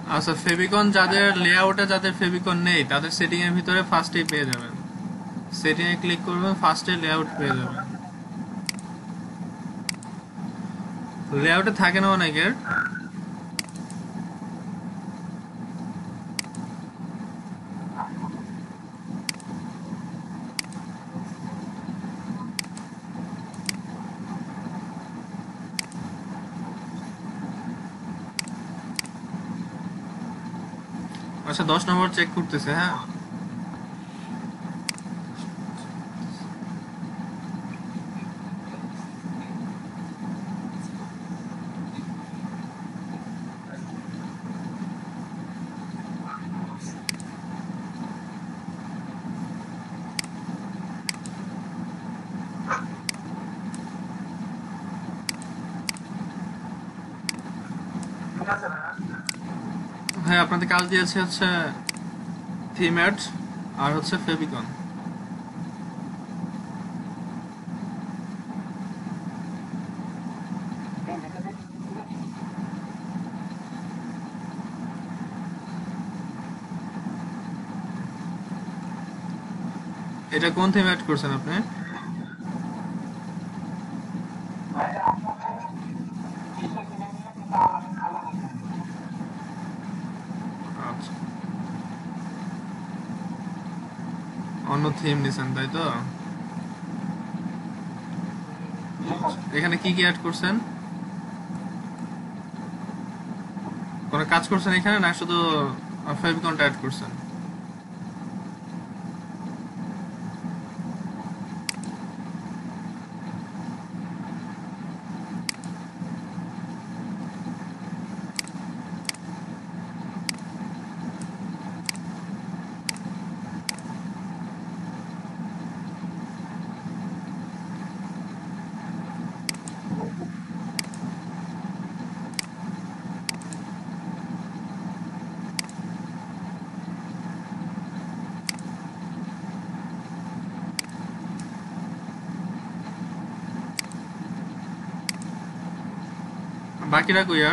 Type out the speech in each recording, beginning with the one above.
আচ্ছা, ফেভিকন যাদের লেআউটে যাদের ফেভিকন নেই তাদের সেটিং এর ভিতরে ফার্স্টেই পেয়ে যাবেন। সেটিং এ ক্লিক করবেন, ফার্স্টে লেআউট পেয়ে যাবেন। লেআউটে থাকে না অনেকের। আচ্ছা, 10 নম্বর চেক করতেছে, হ্যাঁ। হ্যাঁ, আপনাদের কাজ দিয়েছে হচ্ছে থিম অ্যাড আর হচ্ছে ফেভিকন। এটা কোন থিম অ্যাড করছেন আপনি? আচ্ছা, অন্য থিম নিছেন তাই তো? এখানে কি কি অ্যাড করছেন? কোনো কাজ করছেন এখানে না শুধু ফেভিকনটা অ্যাড করছেন? বাকিরা কই আর?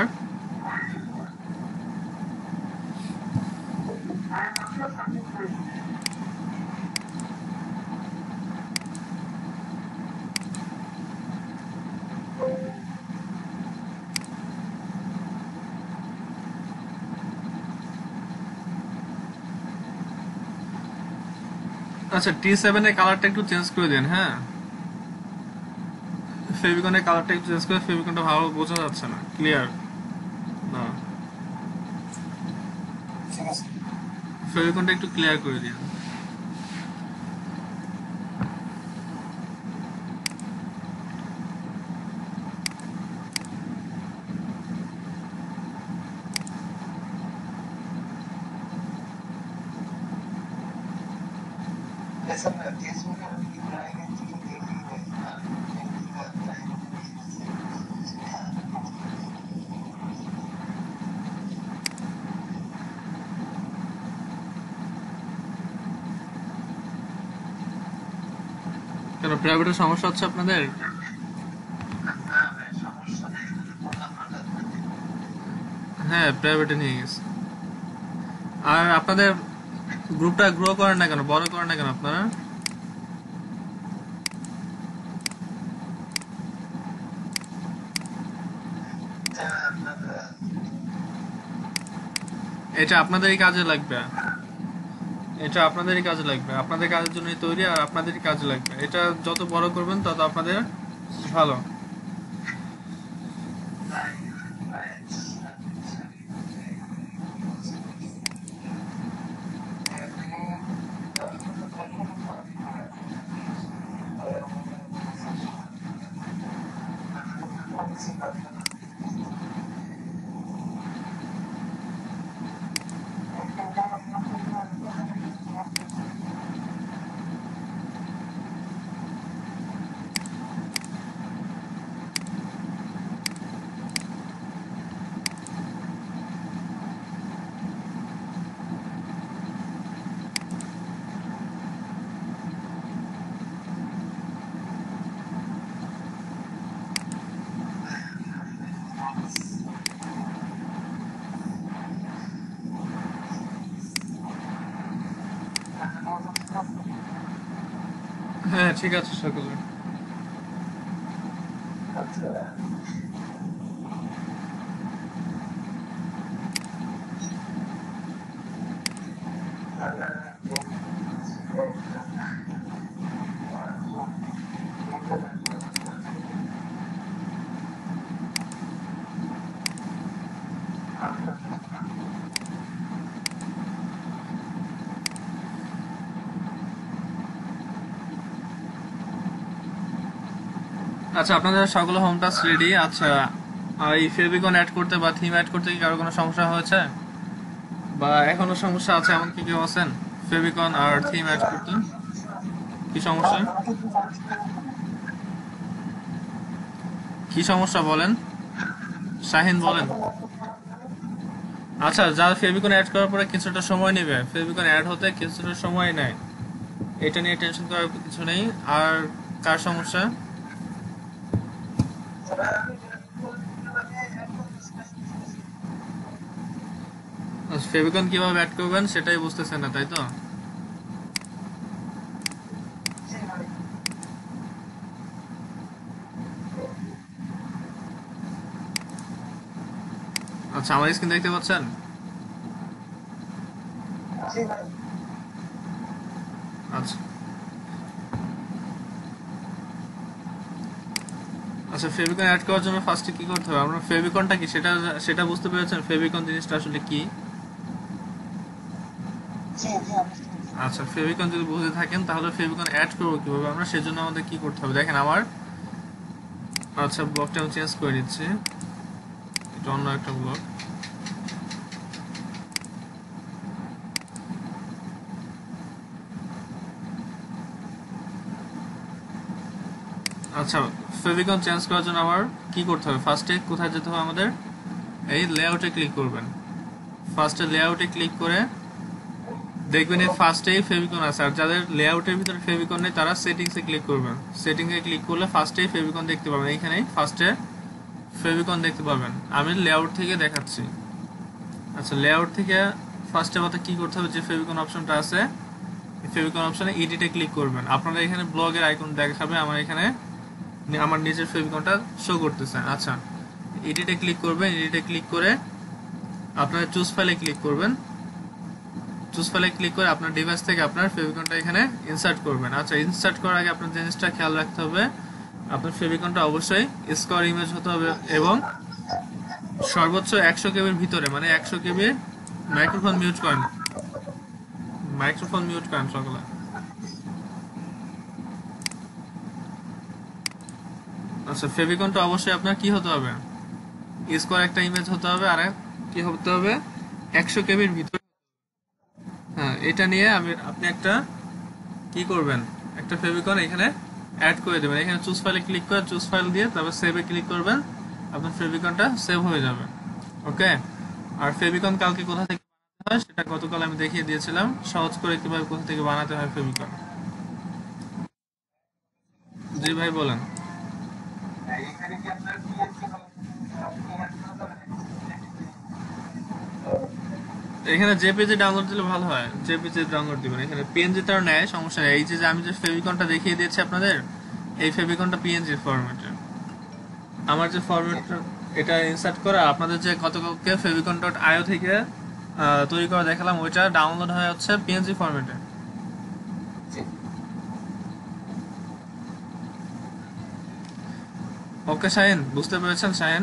আচ্ছা, T7 এর কালারটা একটু চেঞ্জ করে দেন, হ্যাঁ। ফেভিকনের কালারটা একটু চেঞ্জ করে, ফেভিকনটা ভালো বোঝা যাচ্ছে না, ক্লিয়ার না। ফেভিকনটা একটু ক্লিয়ার করে দিন। কেন, প্রাইভেটের সমস্যা হচ্ছে আপনাদের? হ্যাঁ, প্রাইভেটে নিয়ে গেছে। আর আপনাদের গ্রুপটা গ্রো করেন না কেন, বড় করেন না কেন আপনারা? এটা আপনাদেরই কাজে লাগবে। এটা আপনাদেরই কাজে লাগবে, আপনাদের কাজের জন্যই তৈরি, আর আপনাদেরই কাজে লাগবে। এটা যত বড় করবেন তত আপনাদের ভালো। ঠিক আছে সকলে। আচ্ছা আপনাদের সকল হোম টাস্ক রেডি? আচ্ছা আর এই ফেভিকন অ্যাড করতে বা থিম অ্যাড করতে কি কারো কোনো সমস্যা হয়েছে বা এখনো সমস্যা আছে এমন কি কেউ আছেন ফেভিকন আর থিম অ্যাড করতে? কি সমস্যা, কি সমস্যা বলেন, শাহিন বলেন। আচ্ছা যারা ফেভিকন অ্যাড করার পরে কিছুটা সময় নেবে, ফেভিকন অ্যাড হতে কিছুটা সময় নেয়, এটা নিয়ে টেনশন করার কিছু নেই। আর কার সমস্যা? ফেভিকন কিভাবে অ্যাড করবেন সেটাই বুঝতেছেন না তাই তো? আচ্ছা আমার স্ক্রিন দেখতে পাচ্ছেন? আচ্ছা আচ্ছা ফেভিকন অ্যাড করার জন্য ফার্স্টে কি করতে হবে, আমরা ফেভিকনটা কি সেটা সেটা বুঝতে পেরেছেন? ফেভিকন জিনিসটা আসলে কি? আচ্ছা ফেভিকন যদি বুঝে থাকেন তাহলে ফেভিকন অ্যাড করবো কিভাবে আমরা, সেজন্য আমাদের কি করতে হবে দেখেন আমার। আচ্ছা ব্লকটা আমি চেঞ্জ করে দিচ্ছি, এটা অন্য একটা ব্লক। আচ্ছা ফেভিকন চেঞ্জ করার জন্য আমার কি করতে হবে, ফার্স্টে কোথায় যেতে হবে আমাদের, এই লেআউটে ক্লিক করবেন। ফার্স্টে লেআউটে ক্লিক করে দেখবেন এই ফার্স্টেই ফেভিকন আছে, আর যাদের লেআউটের ভিতরে ফেভিকন নেই তারা সেটিংসে ক্লিক করবেন। সেটিংসে ক্লিক করলে ফার্স্টেই ফেভিকন দেখতে পাবেন, এইখানে ফার্স্টে ফেভিকন দেখতে পাবেন। আমি লেআউট থেকে দেখাচ্ছি। আচ্ছা লেআউট থেকে ফার্স্টে কথা কি করতে হবে, যে ফেভিকন অপশনটা আছে ফেভিকন অপশনে এডিটে ক্লিক করবেন। আপনারা এখানে ব্লগের আইকন দেখাবে, আমার এখানে আমার নিজের ফেভিকনটা শো করতেছে। আচ্ছা এডিটে ক্লিক করবেন, এডিটে ক্লিক করে আপনারা চুজ ফাইলে ক্লিক করবেন। চুজ ফাইলে ক্লিক করে আপনার ডিভাইস থেকে আপনার ফেভিকনটা এখানে ইনসার্ট করবেন। আচ্ছা ইনসার্ট করার আগে আপনার জিনিসটা খেয়াল রাখতে হবে, আপনার ফেভিকনটা অবশ্যই স্কোয়ার ইমেজ হতে হবে এবং সর্বোচ্চ 100 কেবির ভিতরে, মানে 100 কেবির। মাইক্রোফোন মিউট করেন, মাইক্রোফোন মিউট করেন সকলে। আচ্ছা ফেভিকনটা অবশ্যই আপনার কি হতে হবে, স্কোয়ার একটা ইমেজ হতে হবে, আর কি হতে হবে 100 কেবির ভিতরে। হ্যাঁ এটা নিয়ে আপনি একটা কি করবেন, একটা ফেভিকন এখানে অ্যাড করে দেবেন। এখানে চুজ ফাইলে ক্লিক করে চুজ ফাইল দিয়ে তারপর সেভে ক্লিক করবেন, আপনার ফেভিকনটা সেভ হয়ে যাবে। ওকে। আর ফেভিকন কালকে কোথা থেকে বানাতে হয় সেটা গতকাল আমি দেখিয়ে দিয়েছিলাম, সহজ করে কিভাবে কোথা থেকে বানাতে হয় ফেভিকন। জি ভাই বলেন। এখানে জেপিজি ডাউনলোড দিলে ভালো হয়, জেপিজি ডাউনলোড দিবেন। এখানে পিএনজি তার নেয়, সমস্যা নেই। এই যে আমি যে ফেভিকনটা দেখিয়ে দিয়েছি আপনাদের, এই ফেভিকনটা পিএনজি ফরম্যাটে। আমার যে ফরম্যাটটা এটা ইনসার্ট করা, আপনাদের যে গতকালকে ফেভিকন.io থেকে তৈরি করা দেখালাম, ওইটা ডাউনলোড হয়ে হচ্ছে পিএনজি ফরম্যাটে। ওকে শাহিন, বুঝতে পেরেছেন শাহিন?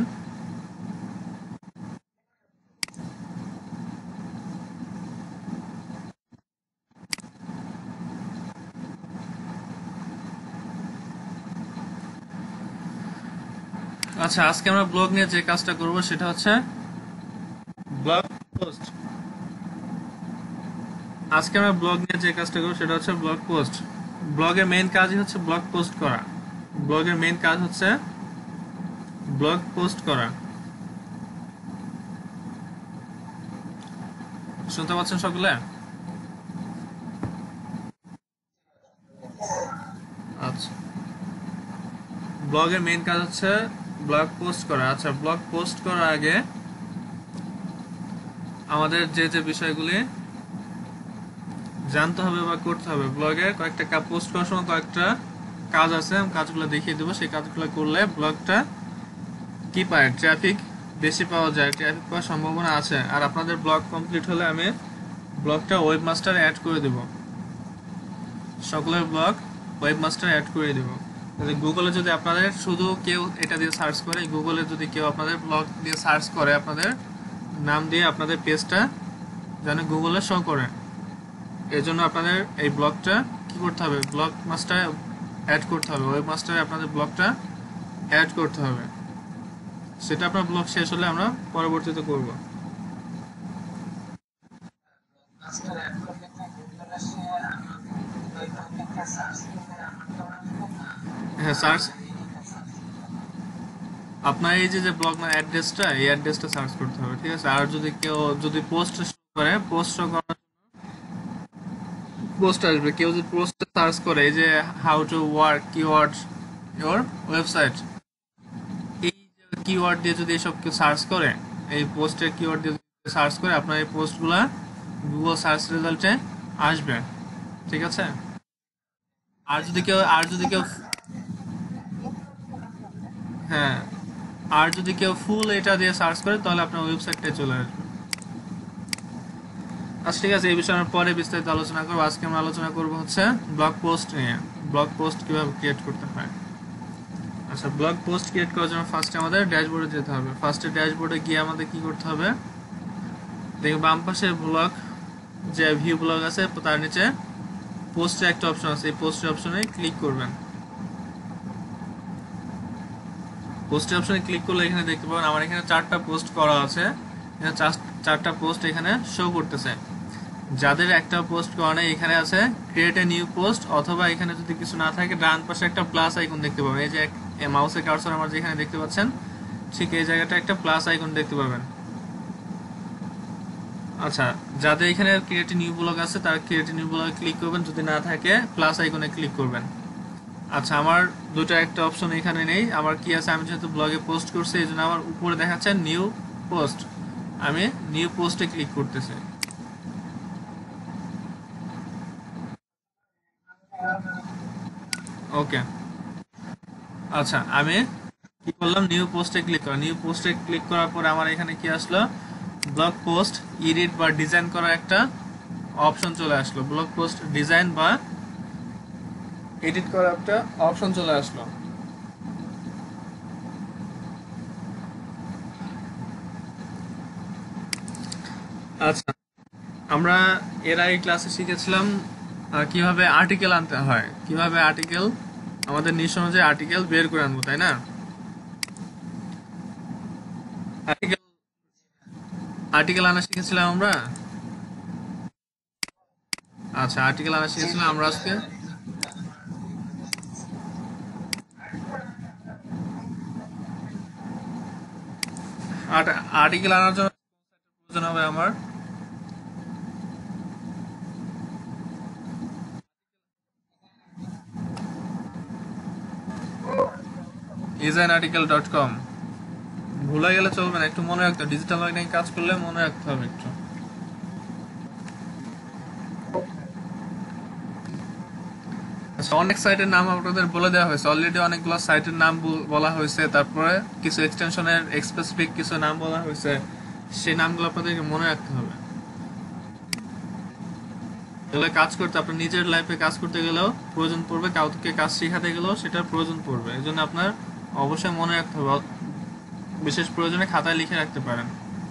আচ্ছা আজকে আমরা ব্লগ নিয়ে যে কাজটা করব সেটা হচ্ছে ব্লগ পোস্ট। আজকে আমরা ব্লগ নিয়ে যে কাজটা করব সেটা হচ্ছে ব্লগ পোস্ট। ব্লগের মেইন কাজই হচ্ছে ব্লগ পোস্ট করা। ব্লগের মেইন কাজ হচ্ছে ব্লগ পোস্ট করা। শুনতে পাচ্ছেন সকলে? আচ্ছা ব্লগের মেইন কাজ হচ্ছে ব্লগ পোস্ট করা। আচ্ছা ব্লগ পোস্ট করার আগে আমাদের যে যে বিষয়গুলি জানতে হবে বা করতে হবে, ব্লগে কয়েকটা পোস্ট করার সময় কয়েকটা কাজ আছে, আমি কাজগুলো দেখিয়ে দেবো। সেই কাজগুলো করলে ব্লগটা কি পায়, ট্রাফিক বেশি পাওয়া যায়, ট্রাফিক পাওয়ার সম্ভাবনা আছে। আর আপনাদের ব্লগ কমপ্লিট হলে আমি ব্লগটা ওয়েবমাস্টারে অ্যাড করে দেব, সকলের ব্লগ ওয়েবমাস্টার অ্যাড করে দেব। গুগলে যদি আপনাদের শুধু কেউ এটা দিয়ে সার্চ করে, গুগলে যদি কেউ আপনাদের ব্লগ দিয়ে সার্চ করে, আপনাদের নাম দিয়ে আপনাদের পেজটা যেন গুগলে শো করে, এর জন্য আপনাদের এই ব্লগটা কি করতে হবে, ব্লগ মাস্টারে অ্যাড করতে হবে, ওয়েবমাস্টারে আপনাদের ব্লগটা অ্যাড করতে হবে। সেটা আপনার ব্লগ শেষ হলে আমরা পরবর্তীতে করব। হ্যাঁ সার্চ, আপনার এই যে ব্লগ না অ্যাড্রেসটা, এই অ্যাড্রেসটা সার্চ করতে হবে, ঠিক আছে। আর যদি কেউ যদি পোস্ট করে, পোস্ট করার পোস্ট আসবে, কেউ যদি পোস্ট সার্চ করে এই যে how to work keyword your website, এই কিওয়ার্ড দিয়ে যদি এসব কেউ সার্চ করে, এই পোস্টের কিওয়ার্ড দিয়ে সার্চ করে, আপনার এই পোস্টগুলা গুগল সার্চ রেজাল্টে আসবে, ঠিক আছে। আর যদি কেউ হ্যাঁ, আর যদি কেউ ফুল এটা দিয়ে সার্চ করে তাহলে আপনার ওয়েবসাইটটাই চলে আসবে। আচ্ছা ঠিক আছে, এই বিষয়ে আমরা পরে বিস্তারিত আলোচনা করবো। আজকে আমরা আলোচনা করবো হচ্ছে ব্লগ পোস্ট নিয়ে, ব্লগ পোস্ট কিভাবে ক্রিয়েট করতে হয়। আচ্ছা, ব্লগ পোস্ট ক্রিয়েট করার জন্য ফার্স্টে আমাদের ড্যাশবোর্ডে যেতে হবে। ফার্স্টে ড্যাশবোর্ডে গিয়ে আমাদের কি করতে হবে, দেখুন বাম পাশে ব্লগ যে ভিউ ব্লগ আছে তার নিচে পোস্টের একটা অপশন আছে, এই পোস্টের অপশনে ক্লিক করবেন। পোস্টের অপশনে ক্লিক করলে এখানে দেখতে পাবেন আমার এখানে 4টা পোস্ট করা আছে, এখানে 4টা পোস্ট এখানে শো করতেছে। যাদের একটা পোস্ট করা নেই, এখানে আছে ক্রিয়েট এ নিউ পোস্ট, অথবা এখানে যদি কিছু না থাকে ডান পাশে একটা প্লাস আইকন দেখতে পাবেন, এই যে মাউসের কার্সর আমার যেখানে দেখতে পাচ্ছেন ঠিক এই জায়গাটা একটা প্লাস আইকন দেখতে পাবেন। আচ্ছা, যাদের এখানে ক্রিয়েট এ নিউ ব্লগ আছে তারা ক্রিয়েট এ নিউ ব্লগে ক্লিক করবেন, যদি না থাকে প্লাস আইকনে ক্লিক করবেন। আচ্ছা, আমার দুটো একটা অপশন এখানে নেই, আমার কি আছে, আমি যেহেতু ব্লগে পোস্ট করছি এই জন্য আমার উপরে দেখাচ্ছে নিউ পোস্ট, আমি নিউ পোস্টে ক্লিক করতেছি। ওকে, আচ্ছা আমি কি করলাম, নিউ পোস্টে ক্লিক করলাম। নিউ পোস্টে ক্লিক করার পরে আমার এখানে কি আসলো, ব্লগ পোস্ট এডিট বা ডিজাইন করার একটা অপশন চলে আসলো, ব্লগ পোস্ট ডিজাইন বা এডিট করার একটা অপশন চলে আসলো। আচ্ছা, আমরা এর আগে ক্লাসে শিখেছিলাম কিভাবে আর্টিকেল আনতে হয়, কিভাবে আর্টিকেল আমাদের নিশ অনুযায়ী আর্টিকেল বের করে আনবো, তাই না। আর্টিকেল আর্টিকেল আনা শিখেছিলাম আমরা। আচ্ছা, আর্টিকেল আনা শিখেছিলাম আমরা আজকে। আর্টিকেল আনার জন্য প্রয়োজন হবে আমার design-article.com, ভুলে গেলে চলবে না, একটু মনে রাখতে হবে, ডিজিটাল মার্কেটিং কাজ করলে মনে রাখতে হবে একটু। আচ্ছা, অনেক সাইটের নাম আপনাদের বলে দেওয়া হয়েছে অলরেডি, অনেকগুলো সাইটের নাম বলা হয়েছে, তারপরে কিছু এক্সটেনশনের স্পেসিফিক কিছু নাম বলা হয়েছে, সেই নামগুলো আপনাদেরকে মনে রাখতে হবে। এগুলো কাজ করতে, আপনার নিজের লাইফে কাজ করতে গেলেও প্রয়োজন পড়বে, কাউকে কাজ শেখাতে গেলেও সেটার প্রয়োজন পড়বে, এই জন্য আপনার অবশ্যই মনে রাখতে হবে, বিশেষ প্রয়োজনে খাতায় লিখে রাখতে পারেন।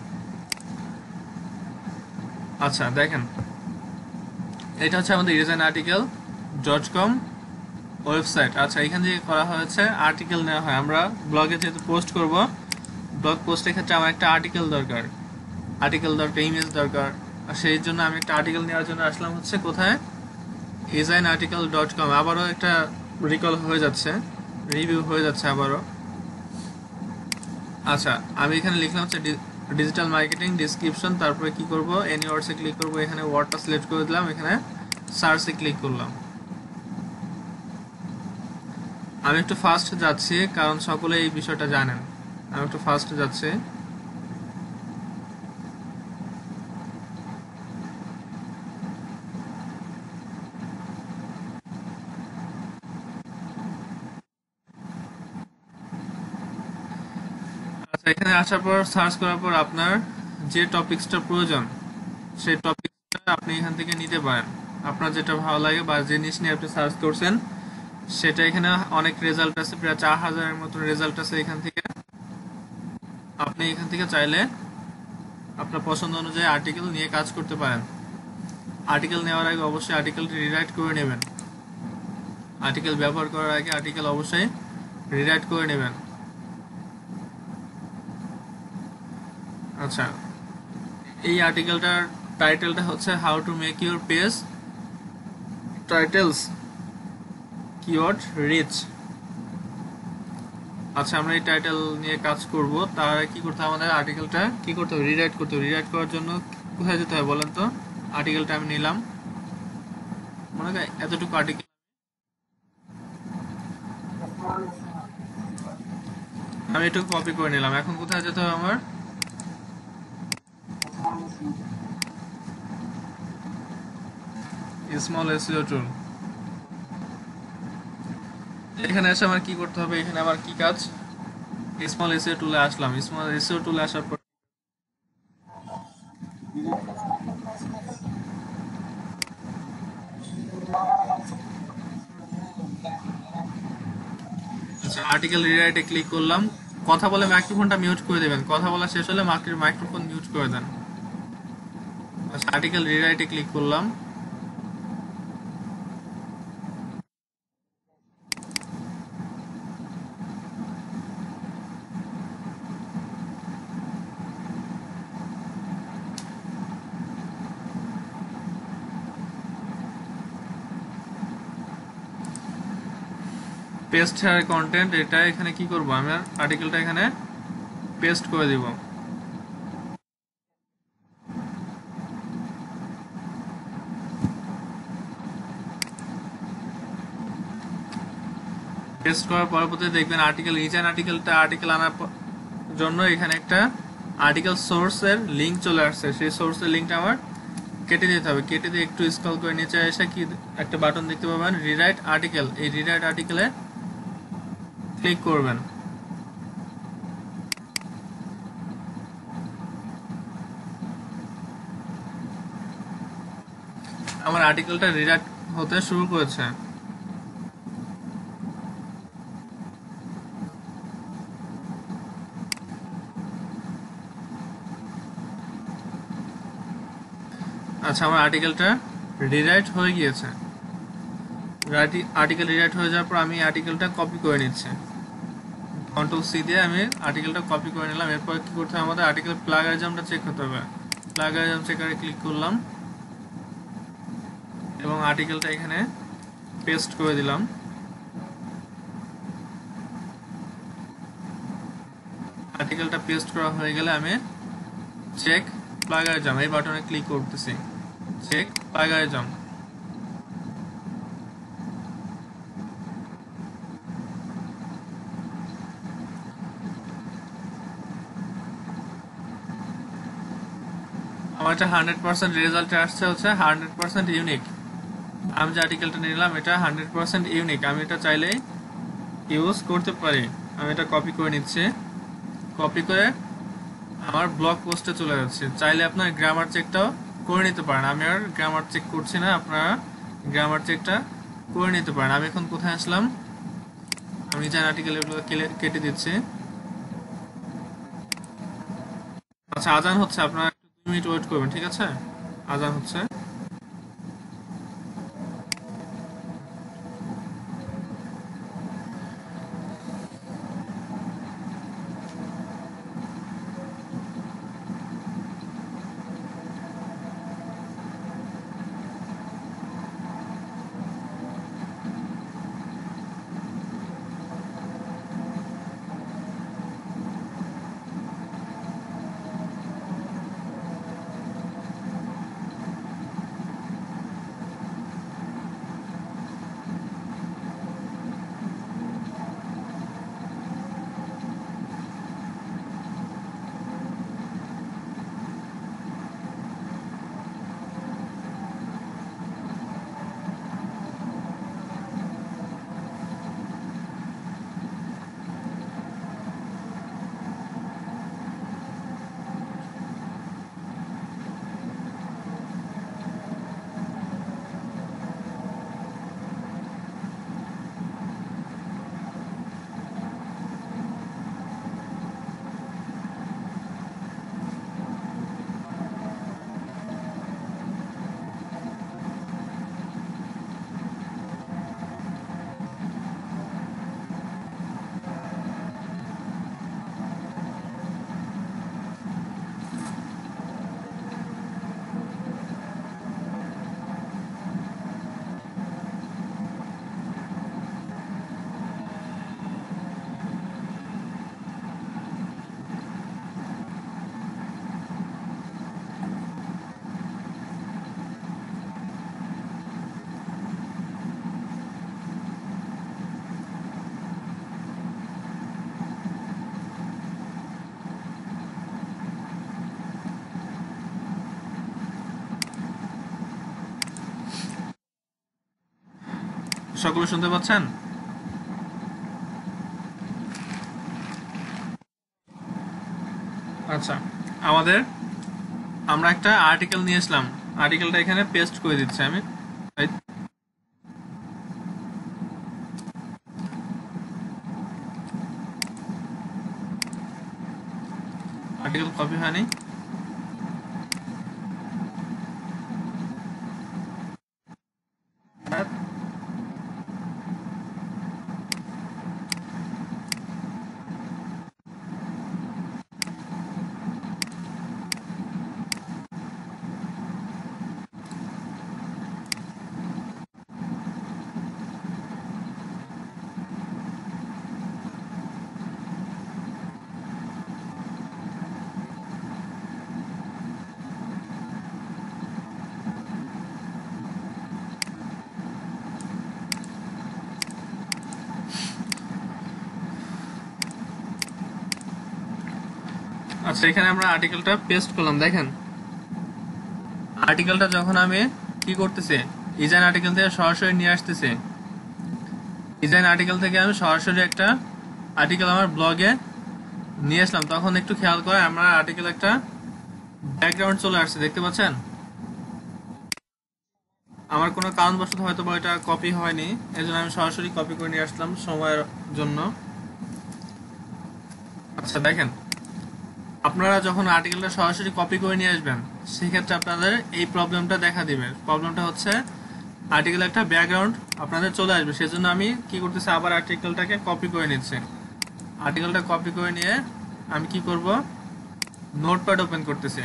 আচ্ছা দেখেন, এটা হচ্ছে আমাদের design-article.com ওয়েবসাইট। আচ্ছা, এখান থেকে করা হয়েছে আর্টিকেল নেওয়া হয়, আমরা ব্লগে যেহেতু পোস্ট করব, ব্লগ পোস্টের ক্ষেত্রে আমার একটা আর্টিকেল দরকার, ইমেজ দরকার। আর সেই জন্য আমি একটা আর্টিকেল নেওয়ার জন্য আসলাম হচ্ছে কোথায়, design-article.com। আবারও একটা রিকল হয়ে যাচ্ছে, রিভিউ হয়ে যাচ্ছে আবারও। আচ্ছা, আমি এখানে লিখলাম হচ্ছে ডিজিটাল মার্কেটিং ডেসক্রিপশন, তারপরে কি করব, এনি ওয়ার্ডসে ক্লিক করব, এখানে ওয়ার্ডটা সিলেক্ট করে দিলাম, এখানে সার্চে ক্লিক করলাম। আমি একটু ফাস্ট যাচ্ছি কারণ সকলে এই বিষয়টা জানেন, আমি একটু ফাস্ট যাচ্ছি। আচ্ছা, এখানে আসার পর সার্চ করার পর আপনার যে টপিকসটা প্রয়োজন সেই টপিকসটা আপনি এখান থেকে নিতে পারেন। আপনার যেটা ভালো লাগে বা যে জিনিস নিয়ে আপনি সার্চ করছেন সেটা এখানে অনেক রেজাল্ট আছে, প্রায় 4000-এর মতো রেজাল্ট আছে এখান থেকে। আপনি এখান থেকে চাইলে আপনার পছন্দ অনুযায়ী আর্টিকেল নিয়ে কাজ করতে পারেন। আর্টিকেল নেওয়ার আগে অবশ্যই আর্টিকেলটি রিরাইট করে নেবেন। আর্টিকেল ব্যবহার করার আগে আর্টিকেল অবশ্যই রিরাইট করে নেবেন। আচ্ছা, এই আর্টিকেলটার টাইটেলটা হচ্ছে how to make your page titles keyword rich. আচ্ছা, আমরা এই টাইটেল নিয়ে কাজ করব। তার কি করতে হবে, আমাদের আর্টিকেলটা কি করতে হবে, রিরাইট করতে হবে। রিরাইট করার জন্য কোথায় যেতে হবে বলেন তো? আর্টিকেলটা আমি নিলাম, মনে হয় এতটুকু আর্টিকেল আমি একটু কপি করে নিলাম। এখন কোথায় যেতে হবে আমার? Small SEO tool. এখানে এসে আমার কি করতে হবে, এখানে আমার কি কাজ? স্মল এসইও টুলে আসলাম। স্মল এসইও টুলে আসার পর আচ্ছা, আর্টিকেল রিরাইটে ক্লিক করলাম। কথা বলে মাইক্রোফোনটা মিউট করে দেবেন। কথা বলা শেষ হলে মাইক্রোফোন মিউট করে দেন। আচ্ছা, আর্টিকেল রিরাইটে ক্লিক করলাম। পেস্ট হেয়ার কন্টেন্ট, এটা এখানে কি করব, আমি আর্টিকেলটা এখানে পেস্ট করে দিব। পেস্ট করার পরবর্তী দেখবেন আর্টিকেল রিজাইন আর্টিকেল আনার জন্য এখানে একটা আর্টিকেল সোর্সের লিংক চলে আসছে। সেই সোর্সের লিংকটা আমার কেটে দিতে হবে। কেটে দিয়ে একটু স্ক্রল করে নিচে এসে কি একটা বাটন দেখতে পাবেন, রিরাইট আর্টিকেল। এই রিরাইট আর্টিকেলে ক্লিক করবেন। আমার আর্টিকেলটা রিরাইট হতে শুরু করেছে। আচ্ছা, আমার আর্টিকেলটা রিরাইট হয়ে গিয়েছে। আর্টিকেল রিরাইট হয়ে যাওয়ার পর আমি আর্টিকেলটা কপি করে নিচ্ছি। কন্ট্রোল সি দিয়ে আমি আর্টিকেলটা কপি করে নিলাম। এরপর কি করতে হবে, আমাদের আর্টিকেল প্লাগারিজমটা চেক করতে হবে। প্লাগারিজম চেকারে ক্লিক করলাম এবং আর্টিকেলটা এখানে পেস্ট করে দিলাম। আর্টিকেলটা পেস্ট করা হয়ে গেলে আমি চেক প্লাগারিজম এই বাটনে ক্লিক করতেছি। Check plagiarism. আমার এটা 100% রেজাল্ট আসছে হচ্ছে 100% ইউনিক। আমি যে আর্টিকেলটা নিলাম এটা 100% ইউনিক। আমি এটা চাইলেই ইউজ করতে পারি। আমি এটা কপি করে নিচ্ছি। কপি করে আমার ব্লগ পোস্টে চলে যাচ্ছে। চাইলে আপনার গ্রামার চেকটাও করে নিতে পারেন। আমি আর গ্রামার চেক করছি না, আপনারা গ্রামার চেকটা করে নিতে পারেন। আমি এখন কোথায় আসলাম, আমি যে আর্টিকেল এগুলো কেটে দিচ্ছি। আচ্ছা, আজান হচ্ছে, আপনারা একটু 2 মিনিট ওয়েট করবেন, ঠিক আছে? আজান হচ্ছে। সকলে শুনতে পাচ্ছেন? আচ্ছা, আমরা একটা আর্টিকেল নিয়ে আসলাম, আর্টিকেলটা এখানে পেস্ট করে দিচ্ছি আমি। আর্টিকেল কপি হয়নি। আচ্ছা, এখানে আমরা আর্টিকেলটা পেস্ট করলাম। দেখেন আর্টিকেলটা যখন আমি কি করতেছি, ডিজাইন আর্টিকেল থেকে সরাসরি নিয়ে আসতেছি, ডিজাইন আর্টিকেল থেকে আমি সরাসরি একটা আর্টিকেল আমার ব্লগে নিয়ে আসলাম, তখন একটু খেয়াল করে আমরা আর্টিকেল একটা ব্যাকগ্রাউন্ড চলে আসছে, দেখতে পাচ্ছেন? আমার কোনো কারণবশত হয়তো বা এটা কপি হয়নি, এই জন্য আমি সরাসরি কপি করে নিয়ে আসলাম সময়ের জন্য। আচ্ছা দেখেন, আপনারা যখন আর্টিকেলটা সরাসরি কপি করে নিয়ে আসবেন সেক্ষেত্রে আপনাদের এই প্রবলেমটা দেখা দিবে। প্রবলেমটা হচ্ছে আর্টিকেল একটা ব্যাকগ্রাউন্ড আপনাদের চলে আসবে, সেজন্য আমি কি করতেছি, আবার আর্টিকেলটাকে কপি করে নিচ্ছি। আর্টিকেলটা কপি করে নিয়ে আমি কি করব, নোটপ্যাড ওপেন করতেছি।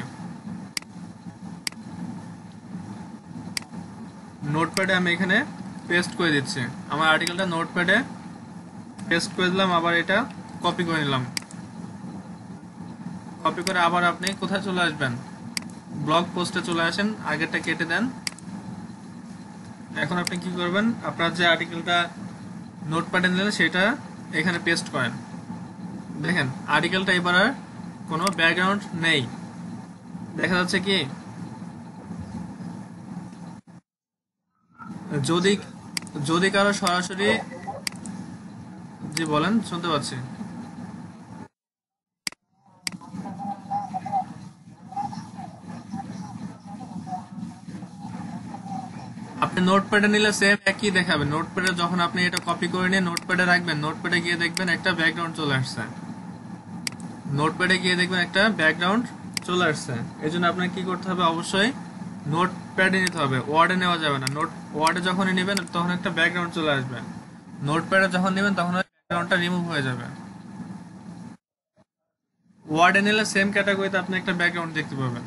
নোটপ্যাডে আমি এখানে পেস্ট করে দিচ্ছি, আমার আর্টিকেলটা নোটপ্যাডে পেস্ট করে দিলাম, আবার এটা কপি করে নিলাম। কপি করে আবার আপনি কোথায় চলে আসবেন, ব্লগ পোস্টে চলে আসেন, আগেরটা কেটে দেন। এখন আপনি কি করবেন, আপনার যে আর্টিকেলটা নোটপ্যাডে নিলেন সেটা এখানে পেস্ট করেন। দেখেন আর্টিকেলটা এবার আর কোনো ব্যাকগ্রাউন্ড নেই, দেখা যাচ্ছে কি? যদি যদি কারো সরাসরি, জি বলেন, শুনতে পাচ্ছি। আপনি নোটপ্যাডে নিলে সেম একই দেখাবে। নোটপ্যাডে যখন আপনি এটা কপি করে নিয়ে নোটপ্যাডে রাখবেন, নোটপ্যাডে গিয়ে দেখবেন একটা ব্যাকগ্রাউন্ড চলে আসছে, নোটপ্যাডে গিয়ে দেখবেন একটা ব্যাকগ্রাউন্ড চলে আসছে। এই জন্য আপনাকে কি করতে হবে, অবশ্যই নোটপ্যাডে নিতে হবে, ওয়ার্ডে নেওয়া যাবে না। ওয়ার্ডে যখনই নেবেন তখন একটা ব্যাকগ্রাউন্ড চলে আসবে, নোটপ্যাডে যখন নেবেন তখন ব্যাকগ্রাউন্ডটা রিমুভ হয়ে যাবে। ওয়ার্ডে নিলে সেম ক্যাটাগরিতে আপনি একটা ব্যাকগ্রাউন্ড দেখতে পাবেন।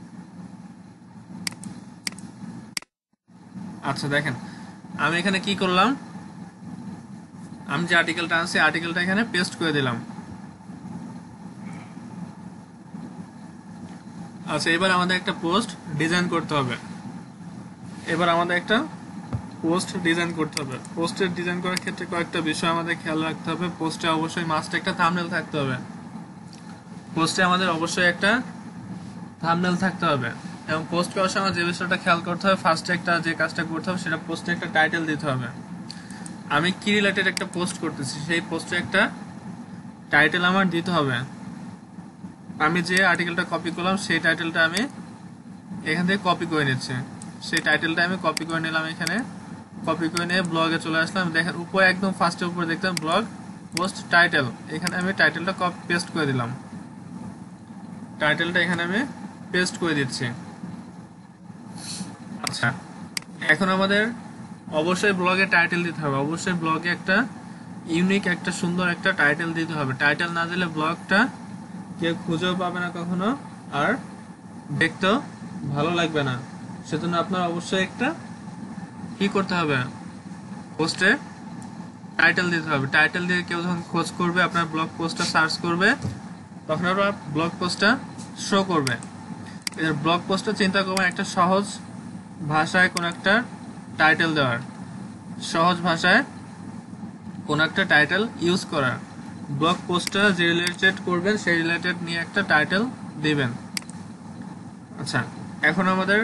আচ্ছা দেখেন, আমি এখানে কি করলাম, আমি যে আর্টিকেলটা আনছি আর্টিকেলটা এখানে পেস্ট করে দিলাম। আচ্ছা, এবার আমাদের একটা পোস্ট ডিজাইন করতে হবে। পোস্টের ডিজাইন করার ক্ষেত্রে কয়েকটা বিষয় আমাদের খেয়াল রাখতে হবে। পোস্টে অবশ্যই মাস্ট একটা থাম্বনেল থাকতে হবে। এবং পোস্ট করার সময় যে বিষয়টা খেয়াল করতে হবে, ফার্স্টে যে কাজটা করতে হবে সেটা পোস্টে একটা টাইটেল দিতে হবে। আমি কি রিলেটেড একটা পোস্ট করতেছি সেই পোস্টে একটা টাইটেল আমার দিতে হবে। আমি যে আর্টিকেলটা কপি করলাম সেই টাইটেলটা আমি এখান থেকে কপি করে নিচ্ছি, সেই টাইটেলটা আমি কপি করে নিলাম, এখানে কপি করে নিয়ে ব্লগে চলে আসলাম। দেখেন উপরে একদম ফার্স্টের উপরে দেখতাম ব্লগ পোস্ট টাইটেল, এখানে আমি টাইটেলটা পেস্ট করে দিলাম, টাইটেলটা এখানে আমি পেস্ট করে দিচ্ছি। আচ্ছা, এখন আমাদের অবশ্যই ব্লগে টাইটেল দিতে হবে, অবশ্যই ব্লগে একটা ইউনিক একটা সুন্দর একটা টাইটেল দিতে হবে। টাইটেল না দিলে ব্লগটা কেউ খুঁজেও পাবে না কখনো, আর দেখতেও ভালো লাগবে না। সেজন্য আপনার অবশ্যই একটা কি করতে হবে, পোস্টে টাইটেল দিতে হবে। টাইটেল দিয়ে কেউ যখন খোঁজ করবে, আপনার ব্লগ পোস্টটা সার্চ করবে, তখন আপনার ব্লগ পোস্টটা শো করবে। ব্লগ পোস্টটা চিন্তা করবেন একটা সহজ ভাষায় কোন একটা টাইটেল দেওয়ার, সহজ ভাষায় কোন একটা টাইটেল ইউজ করার। ব্লগ পোস্টটা যে রিলেটেড করবেন সেই রিলেটেড নিয়ে একটা টাইটেল দিবেন। আচ্ছা, এখন আমাদের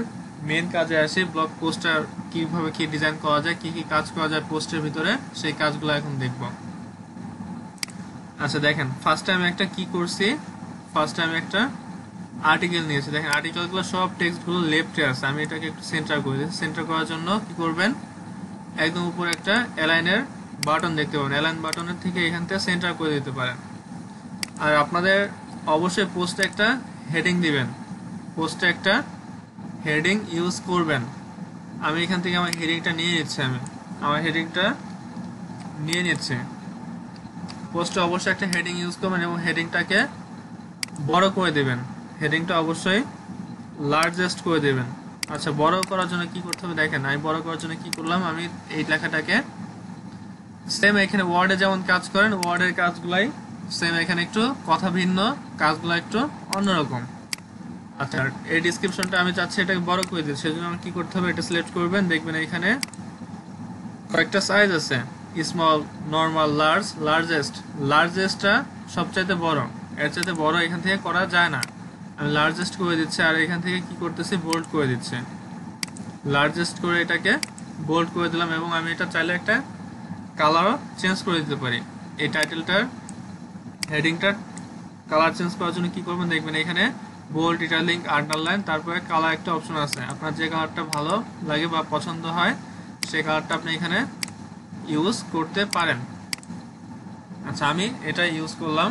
মেন কাজে আসি, ব্লগ পোস্টার কিভাবে কি ডিজাইন করা যায়, কি কি কাজ করা যায় পোস্টের ভিতরে, সেই কাজগুলো এখন দেখব। আচ্ছা দেখেন, ফার্স্টে আমি একটা কি করছি, ফার্স্টে আমি একটা আর্টিকেল নিয়েছি। দেখেন আর্টিকেলগুলো সব টেক্সটগুলো লেফটে আছে, আমি এটাকে একটু সেন্টার করে দিচ্ছি। সেন্টার করার জন্য কি করবেন, একদম উপরে একটা অ্যালাইনের বাটন দেখতে পাবেন, অ্যালাইন বাটনের থেকে এখান থেকে সেন্টার করে দিতে পারেন। আর আপনাদের অবশ্যই পোস্টে একটা হেডিং দিবেন, পোস্টে একটা হেডিং ইউজ করবেন। আমি এখান থেকে আমার হেডিংটা নিয়ে নিচ্ছি, আমি আমার হেডিংটা নিয়ে নিচ্ছি। পোস্টে অবশ্যই একটা হেডিং ইউজ করবেন এবং হেডিংটাকে বড় করে দেবেন, হেডিংটা অবশ্যই লার্জেস্ট করে দেবেন। আচ্ছা, বড় করার জন্য কি করতে হবে দেখেন, আমি বড় করার জন্য কি করলাম, আমি এই লেখাটাকে সেম এখানে ওয়ার্ডে যেমন কাজ করেন ওয়ার্ডের কাজগুলাই সেম এখানে একটু কথা ভিন্ন, কাজগুলো একটু অন্যরকম। আচ্ছা, এই ডেসক্রিপশনটা আমি চাচ্ছি এটাকে বড় করে দিতে, সেজন্য আমার কি করতে হবে, এটা সিলেক্ট করবেন। দেখবেন এখানে কয়েকটা সাইজ আছে, স্মল, নরমাল, লার্জ, লার্জেস্ট। লার্জেস্টটা সবচাইতে বড়, এর চাইতে বড় এখান থেকে করা যায় না। আমি লার্জেস্ট করে দিচ্ছি, আর এখান থেকে কি করতেছি, বোল্ড করে দিচ্ছি। লার্জেস্ট করে এটাকে বোল্ড করে দিলাম, এবং আমি এটা চাইলে একটা কালারও চেঞ্জ করে দিতে পারি। এই টাইটেলটার হেডিংটার কালার চেঞ্জ করার জন্য কি করবেন, দেখবেন এখানে বোল্ড, ইটালিক, আন্ডারলাইন, তারপরে কালার একটা অপশন আছে। আপনার যে কালারটা ভালো লাগে বা পছন্দ হয় সেই কালারটা আপনি এখানে ইউজ করতে পারেন। আচ্ছা, আমি এটা ইউজ করলাম।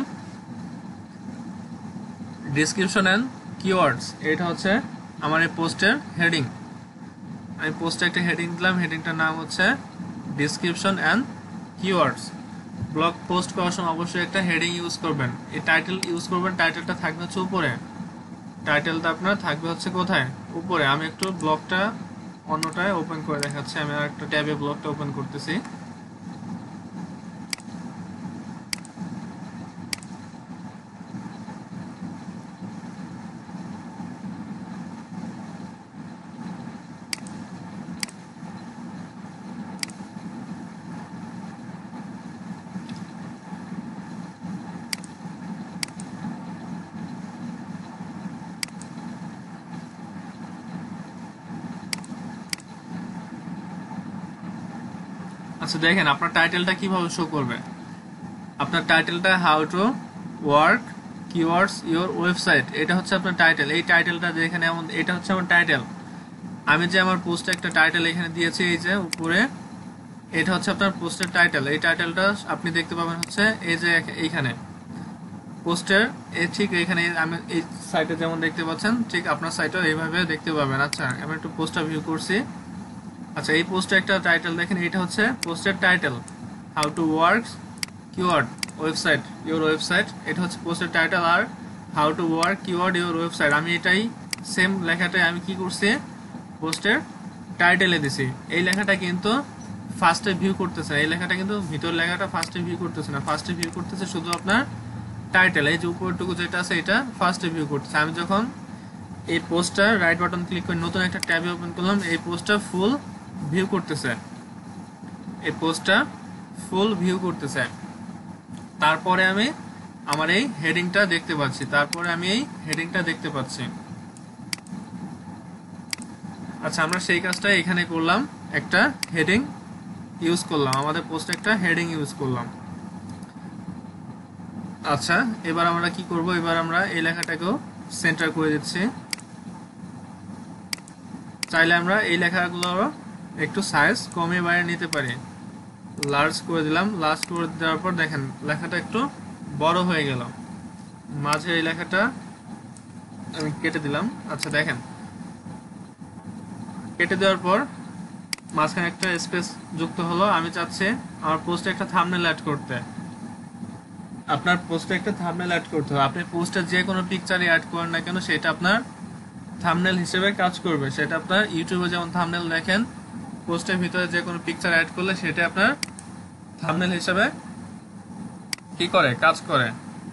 ডেসক্রিপশন অ্যান্ড কিওয়ার্ডস, এটা হচ্ছে আমার এই পোস্টের হেডিং। আমি পোস্টে একটা হেডিং দিলাম, হেডিংটার নাম হচ্ছে description and keywords. Blog post করার সময় অবশ্যই একটা হেডিং ইউজ করবেন, এই টাইটেল ইউজ করবেন। টাইটেলটা থাকবে হচ্ছে উপরে, টাইটেলটা আপনার থাকবে হচ্ছে কোথায়, উপরে। আমি একটু ব্লগটা অন্যটায় ওপেন করে দেখাচ্ছি, আমি আর একটা ট্যাবে ব্লগটা ওপেন করতেছি। আচ্ছা দেখেন, আপনার টাইটেলটা কিভাবে শো করবে। আপনার টাইটেলটা how to work keywords your website, এটা হচ্ছে আপনার টাইটেল। এই টাইটেলটা যেখানে এটা হচ্ছে আমার টাইটেল। আমি যে আমার পোস্টে একটা টাইটেল এখানে দিয়েছি, এই যে উপরে, এটা হচ্ছে আপনার পোস্টের টাইটেল। এই টাইটেলটা আপনি দেখতে পাবেন হচ্ছে এই যে এইখানে পোস্টের ঠিক এখানে। আমি এই সাইটে যেমন দেখতে পাচ্ছেন, ঠিক আপনার সাইটেও এইভাবে দেখতে পাবেন। আচ্ছা, আমি একটু পোস্টটা ভিউ করছি। আচ্ছা, এই পোস্টে একটা টাইটেল দেখেন, এটা হচ্ছে পোস্টের title, how to work keyword website your website, এটা হচ্ছে পোস্টের টাইটেল। আর how to work keyword your website, আমি এটাই সেম লেখাটাই আমি কি করছি, পোস্টের টাইটেলে দিছি। এই লেখাটা কিন্তু ফার্স্টে ভিউ করতেছে, এই লেখাটা কিন্তু ভিতর লেখাটা ফার্স্টে ভিউ করতেছে না, ফার্স্টে ভিউ করতেছে শুধু আপনার টাইটেল। এই যে উপরটুকু যেটা আছে এটা ফার্স্টে ভিউ করতেছে। আমি যখন এই পোস্টটা রাইট বাটন ক্লিক করে নতুন একটা ট্যাবে ওপেন করলাম, এই পোস্টটা ফুল ভিউ করতেছে, এই পোস্টটা ফুল ভিউ করতেছে। তারপরে আমি আমার এই হেডিংটা দেখতে পাচ্ছি, তারপরে আমি এই হেডিংটা দেখতে পাচ্ছি। আচ্ছা, আমরা সেই কাজটা এখানে করলাম, একটা হেডিং ইউজ করলাম, আমাদের পোস্টে একটা হেডিং ইউজ করলাম। আচ্ছা, এবার আমরা কি করব, এবার আমরা এই লেখাটাকেও সেন্টার করে দিচ্ছি। চাইলে আমরা এই লেখাগুলো একটু সাইজ কমিয়ে বাড়িয়ে নিতে পারি। লার্জ করে দিলাম, লার্জ করে দেওয়ার পর দেখেন লেখাটা একটু বড় হয়ে গেল। মাঝে এই লেখাটা আমি কেটে দিলাম। আচ্ছা দেখেন, কেটে দেওয়ার পর মাঝখানে একটা স্পেস যুক্ত হলো। আমি চাচ্ছি আমার পোস্টে একটা থাম্বনেল অ্যাড করতে। আপনার পোস্টে একটা থাম্বনেল অ্যাড করতে হবে। আপনি পোস্টে যে কোনো পিকচারই অ্যাড করেন না কেন, সেটা আপনার থাম্বনেল হিসেবে কাজ করবে। সেটা আপনার ইউটিউবে যেমন থাম্বনেল দেখেন, পোস্টের ভিতরে যে কোনো পিকচার অ্যাড করলে সেটা আপনার থাম্বনেল হিসেবে কি করে, কাজ করে।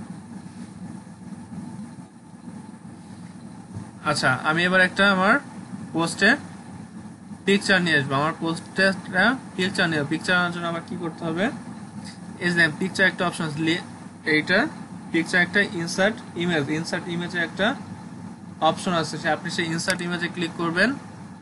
আচ্ছা, আমি এবার একটা আমার পোস্টে পিকচার নিয়ে আসবো। আমার পোস্টে একটা পিকচার নিয়ে, পিকচার আনার জন্য আমার কি করতে হবে, এই যে পিকচার একটা অপশন, এইটা পিকচার একটা ইনসার্ট ইমেজ, ইনসার্ট ইমেজে একটা অপশন আছে, আপনি সেই ইনসার্ট ইমেজে ক্লিক করবেন।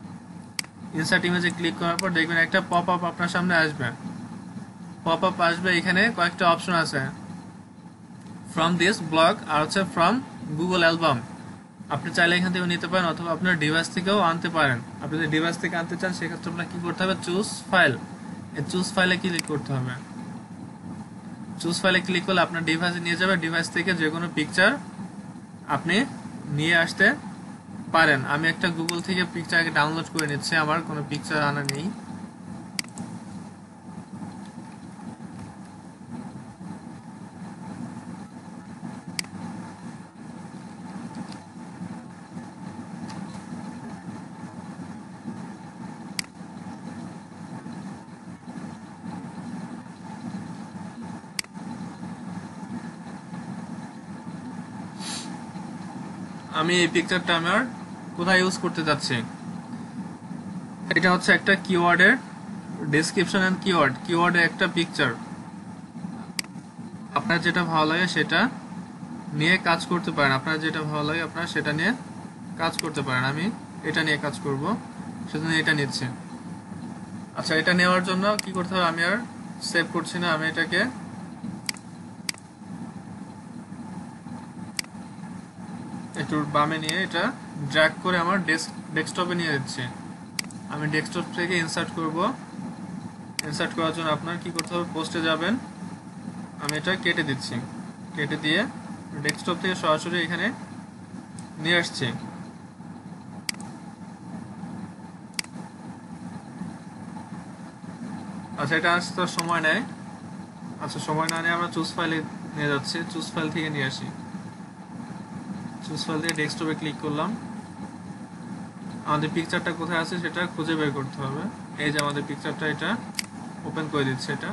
ইনসার্ট ইমেজে ক্লিক করার পর দেখবেন একটা পপ আপ আপনার সামনে আসবে। পপ আপ আসবে, এখানে কয়েকটা অপশন আছে, ফ্রম দিস ব্লগ আর হচ্ছে ফ্রম গুগল অ্যালবাম। আপনি চাইলে এখান থেকে নিতে পারেন অথবা আপনার ডিভাইস থেকেও আনতে পারেন। আপনি যদি ডিভাইস থেকে আনতে চান সেক্ষেত্রে আপনার কি করতে হবে, চুজ ফাইল, এই চুজ ফাইলে ক্লিক করতে হবে। চুজ ফাইলে ক্লিক করলে আপনার ডিভাইসে নিয়ে যাবে, ডিভাইস থেকে যে কোনো পিকচার আপনি নিয়ে আসতে পারেন। আমি একটা গুগল থেকে পিকচার আগে ডাউনলোড করে নিচ্ছি, আমার কোনো পিকচার আনা নেই। আমি এই পিকচারটা আমার কোথায় ইউজ করতে যাচ্ছি, এটা হচ্ছে একটা কিওয়ার্ডের ডেসক্রিপশন এন্ড কিওয়ার্ডের একটা পিকচার। আপনার যেটা ভালো লাগে সেটা নিয়ে কাজ করতে পারেন, আপনার যেটা ভালো লাগে আপনারা সেটা নিয়ে কাজ করতে পারেন। আমি এটা নিয়ে কাজ করব, সেজন্য এটা নিচ্ছি। আচ্ছা, এটা নেওয়ার জন্য কি করতে হবে, আমি আর সেভ করছি না, আমি এটাকে একটু বামে নিয়ে এটা ড্র্যাগ করে আমার ডেস্কটপে নিয়ে যাচ্ছি। আমি ডেস্কটপ থেকে ইনসার্ট করব। ইনসার্ট করার জন্য আপনার কি করতে হবে, পোস্টে যাবেন, আমি এটা কেটে দিচ্ছি, কেটে দিয়ে ডেস্কটপ থেকে সরাসরি এখানে নিয়ে আসছি। আচ্ছা, এটা আসতে সময় নেয়। আচ্ছা, সময় না নিয়ে আমরা চুজ ফাইলে নিয়ে যাচ্ছি, চুজ ফাইল থেকে নিয়ে আসি। চুজ ফাইল থেকে ডেস্কটপে ক্লিক করলাম। আমাদের পিকচারটা কোথায় আছে সেটা খুঁজে বের করতে হবে। এই যে আমাদের পিকচারটা, এটা ওপেন করে দিচ্ছে এটা।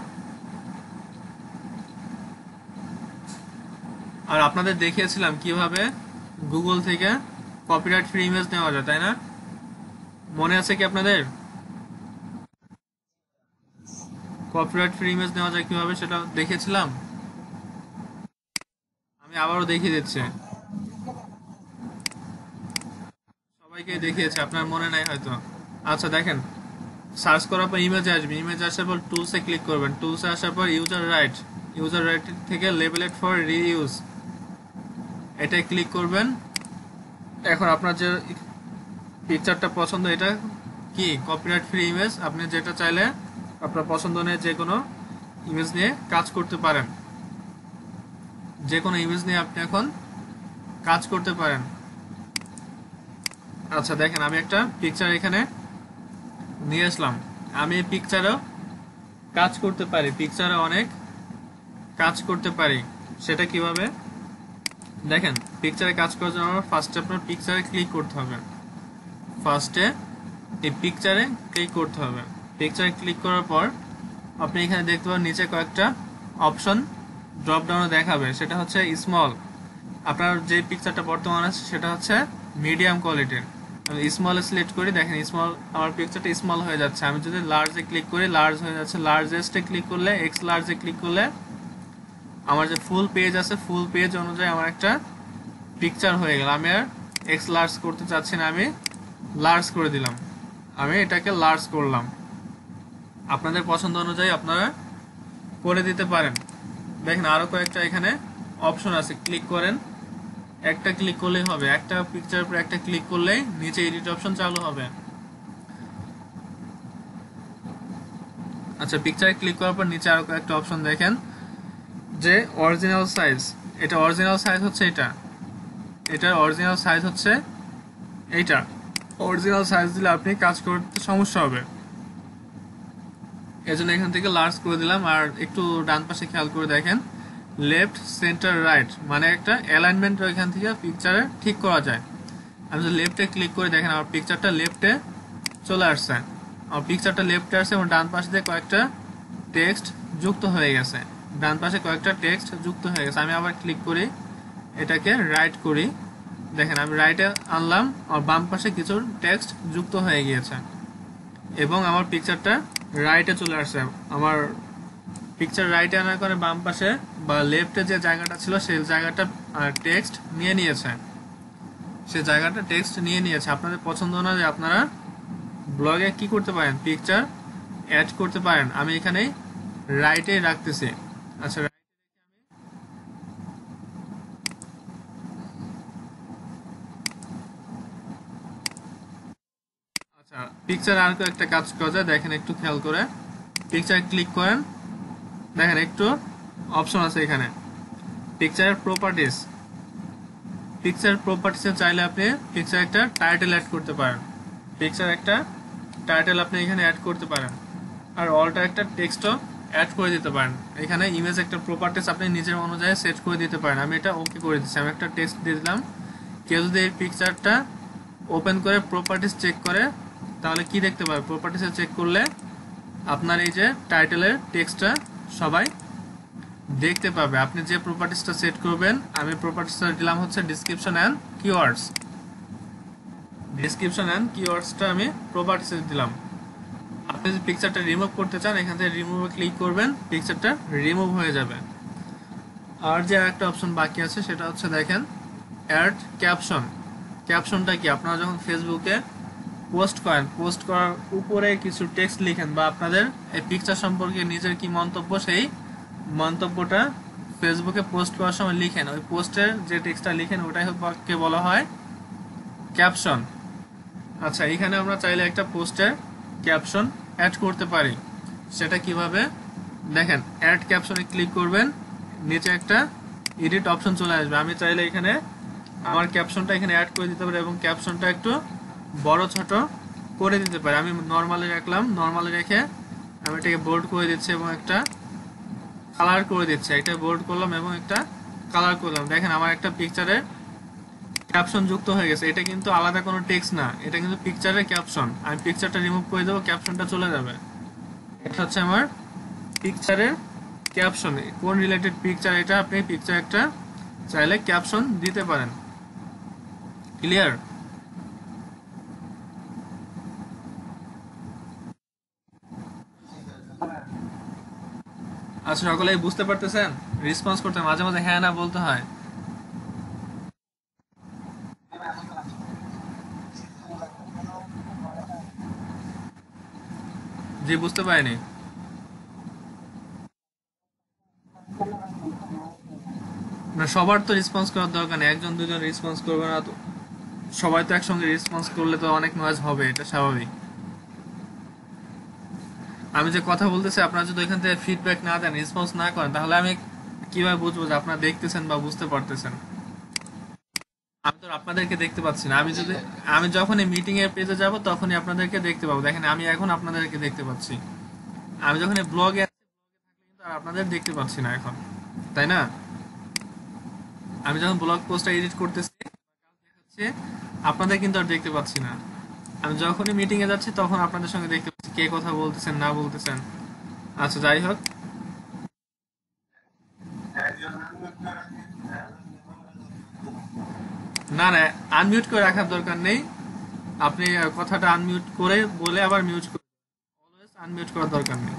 আর আপনাদের দেখিয়েছিলাম কিভাবে গুগল থেকে কপিরাইট ফ্রি ইমেজ নেওয়া যায়, তাই না? মনে আছে কি আপনাদের? কপিরাইট ফ্রি ইমেজ নেওয়া যায় কিভাবে সেটা দেখিয়েছিলাম, আমি আবারও দেখিয়ে দিচ্ছি, সবাইকে দেখিয়েছি, আপনার মনে নাই হয়তো। আচ্ছা দেখেন, সার্চ করার পর ইমেজ আসবে, ইমেজ আসার পর টুলসে ক্লিক করবেন, টুলসে আসার পর ইউজার রাইট থেকে লেবেলেট ফর রিইউজ এটাই ক্লিক করবেন। এখন আপনার যে পিকচারটা পছন্দ, এটা কি কপিরাইট ফ্রি ইমেজ, আপনি যেটা চাইলে আপনার পছন্দ নিয়ে যে কোনো ইমেজ নিয়ে কাজ করতে পারেন, যে কোনো ইমেজ নিয়ে আপনি এখন কাজ করতে পারেন। আচ্ছা দেখেন, আমি একটা পিকচার এখানে নিয়ে আসলাম, আমি এই পিকচারেও কাজ করতে পারি, পিকচারে অনেক কাজ করতে পারি। সেটা কিভাবে দেখেন, পিকচারে কাজ করার জন্য ফার্স্টে আপনার পিকচারে ক্লিক করতে হবে, ফার্স্টে এই পিকচারে ক্লিক করতে হবে। পিকচারে ক্লিক করার পর আপনি এখানে দেখতে পাবেন নিচে কয়েকটা অপশন ড্রপ ডাউনে দেখাবে, সেটা হচ্ছে স্মল। আপনার যে পিকচারটা বর্তমান আছে সেটা হচ্ছে মিডিয়াম কোয়ালিটির, আমি স্মলে সিলেক্ট করি, দেখেন স্মল, আমার পিকচারটা স্মল হয়ে যাচ্ছে। আমি যদি লার্জে ক্লিক করি, লার্জ হয়ে যাচ্ছে। লার্জেস্টে ক্লিক করলে, এক্স লার্জে ক্লিক করলে আমার যে ফুল পেজ আছে, ফুল পেজ অনুযায়ী আমার একটা পিকচার হয়ে গেল। আমি আর এক্স লার্জ করতে চাচ্ছি না, আমি লার্জ করে দিলাম, আমি এটাকে লার্জ করলাম। আপনাদের পছন্দ অনুযায়ী আপনারা করে দিতে পারেন। দেখেন আরো কয়েকটা এখানে অপশন আছে, ক্লিক করেন, একটা ক্লিক করলেই হবে, একটা পিকচারের উপর একটা ক্লিক করলেই নিচে এডিট অপশন চালু হবে। আচ্ছা, পিকচারে ক্লিক করার পর নিচে আরো কয়েকটা অপশন দেখেন, যে অরিজিনাল সাইজ, এটা অরিজিনাল সাইজ হচ্ছে এটা, এটার অরিজিনাল সাইজ হচ্ছে এইটা। অরিজিনাল সাইজ দিলে আপনি কাজ করতে সমস্যা হবে, এজন্য এখান থেকে লার্জ করে দিলাম। আর একটু ডান পাশে খেয়াল করে দেখেন, লেফট সেন্টার রাইট মানে একটা অ্যালাইনমেন্ট এখান থেকে পিকচারে ঠিক করা যায়। আমি যদি লেফটে ক্লিক করে দেখেন, আমার পিকচারটা লেফটে চলে আসছে, আমার পিকচারটা লেফটে আসছে এবং ডান পাশে দিয়ে কয়েকটা টেক্সট যুক্ত হয়ে গেছে, ডান পাশে কয়েকটা টেক্সট যুক্ত হয়ে গেছে। আমি আবার ক্লিক করি, এটাকে রাইট করি, দেখেন আমি রাইটে আনলাম, আর বাম পাশে কিছু টেক্সট যুক্ত হয়ে গিয়েছে এবং আমার পিকচারটা রাইটে চলে আসছে। আমার পিকচার রাইটে আনার কারণে বাম পাশে বা লেফটে যে জায়গাটা ছিল সেই জায়গাটা টেক্সট নিয়ে নিয়েছে, সেই জায়গাটা টেক্সট নিয়ে নিয়েছে। আপনাদের পছন্দ না যে আপনারা ব্লগে কি করতে পারেন, পিকচার অ্যাড করতে পারেন। আমি এখানে রাইটে রাখতেছি। আচ্ছা, আচ্ছা পিকচার আর একটা কাজ করা যায়, দেখেন একটু খেয়াল করে। পিকচার ক্লিক করেন, দেখেন একটু অপশন আছে এখানে পিকচারের প্রপার্টিজ। পিকচার প্রপার্টিসে চাইলে আপনি পিকচার একটা টাইটেল অ্যাড করতে পারেন। পিকচার একটা টাইটেল আপনি এখানে অ্যাড করতে পারেন, আর অল্টার একটা টেক্সটও অ্যাড করে দিতে পারেন। এখানে ইমেজ একটা প্রপার্টিস আপনি নিজের অনুযায়ী সেট করে দিতে পারেন। আমি এটা ওকে করে দিচ্ছি, আমি একটা টেক্সট দিয়ে দিলাম। কেউ যদি এই পিকচারটা ওপেন করে প্রপার্টিস চেক করে তাহলে কি দেখতে পাবে, প্রপার্টিসে চেক করলে আপনার এই যে টাইটেলের টেক্সটটা সবাই দেখতে পাবে। আপনি যে প্রপার্টিসটা সেট করবেন, আমি প্রপার্টিসটা দিলাম হচ্ছে description and keywords. Description and কিওয়ার্ডসটা আমি প্রপার্টিসে দিলাম। আপনি যদি পিকচারটা রিমুভ করতে চান, এখান থেকে রিমুভে ক্লিক করবেন, পিকচারটা রিমুভ হয়ে যাবে। আর যে একটা অপশন বাকি আছে সেটা হচ্ছে দেখেন অ্যাড ক্যাপশন। ক্যাপশনটা কি, আপনারা যখন ফেসবুকে পোস্ট করেন, পোস্ট করার উপরে কিছু টেক্সট লিখেন বা আপনাদের এই পিকচার সম্পর্কে নিজের কি মন্তব্য, সেই মন্তব্যটা ফেসবুকে পোস্ট করার সময় লিখেন। ওই পোস্টের যে টেক্সটটা লিখেন ওটাই কে বলা হয় ক্যাপশন। আচ্ছা, এখানে আমরা চাইলে একটা পোস্টের ক্যাপশন অ্যাড করতে পারি। সেটা কিভাবে দেখেন, অ্যাড ক্যাপশনে ক্লিক করবেন, নিচে একটা এডিট অপশন চলে আসবে। আমি চাইলে এখানে আমার ক্যাপশনটা এখানে অ্যাড করে দিতে পারি এবং ক্যাপশনটা একটু বড় ছোট করে দিতে পারি। আমি নর্মালি রাখলাম, নর্মালি রেখে আমি এটাকে বোল্ড করে দিচ্ছি এবং একটা কালার করে দিচ্ছি। একটা বোল্ড করলাম এবং একটা কালার করলাম। দেখেন আমার একটা পিকচারের ক্যাপশন যুক্ত হয়ে গেছে। এটা কিন্তু আলাদা কোনো টেক্সট না, এটা কিন্তু পিকচারের ক্যাপশন। আমি পিকচারটা রিমুভ করে দেবো, ক্যাপশনটা চলে যাবে। এটা হচ্ছে আমার পিকচারের ক্যাপশন। কোন রিলেটেড পিকচার এটা, আপনি পিকচার একটা চাইলে ক্যাপশন দিতে পারেন। ক্লিয়ার? আচ্ছা, সকলেই বুঝতে পারতেছেন? রেসপন্স করতে মাঝে মাঝে হ্যাঁ না বলতে হয়। জি, বুঝতে পারিনি। না, সবার তো রেসপন্স করার দরকার নেই, একজন দুজন রেসপন্স করবে না তো। সবাই তো একসঙ্গে রেসপন্স করলে তো অনেক নয়েজ হবে, এটা স্বাভাবিক। আমি যে কথা বলতেছি আপনারা যদি এখান থেকে ফিডব্যাক না দেন, রেসপন্স না করেন, তাহলে আমি কিভাবে বুঝবো যে আপনারা দেখতেছেন বা বুঝতে পারতেছেন? আমি তো আপনাদেরকে দেখতে পাচ্ছি না। আমি যখন এই মিটিং এর পেজে যাব তখনই আপনাদেরকে দেখতে পাবো। দেখেন আমি এখন আপনাদেরকে দেখতে পাচ্ছি। আমি যখন এই ব্লগে কিন্তু আর আপনাদের দেখতে পাচ্ছি না এখন, তাই না? আমি যখন ব্লগ পোস্টটা এডিট করতেছি দেখাচ্ছি, আপনাদের কিন্তু আর দেখতে পাচ্ছি না। আমি যখনই মিটিং এ যাচ্ছি তখন আপনাদের সঙ্গে দেখতে পাচ্ছি কে কথা বলতেছেন না বলতেছেন। আচ্ছা, যাই হোক। না না, আনমিউট করে রাখার দরকার নেই। আপনি কথাটা আনমিউট করে বলে আবার মিউট করে, অলওয়েজ আনমিউট করার দরকার নেই।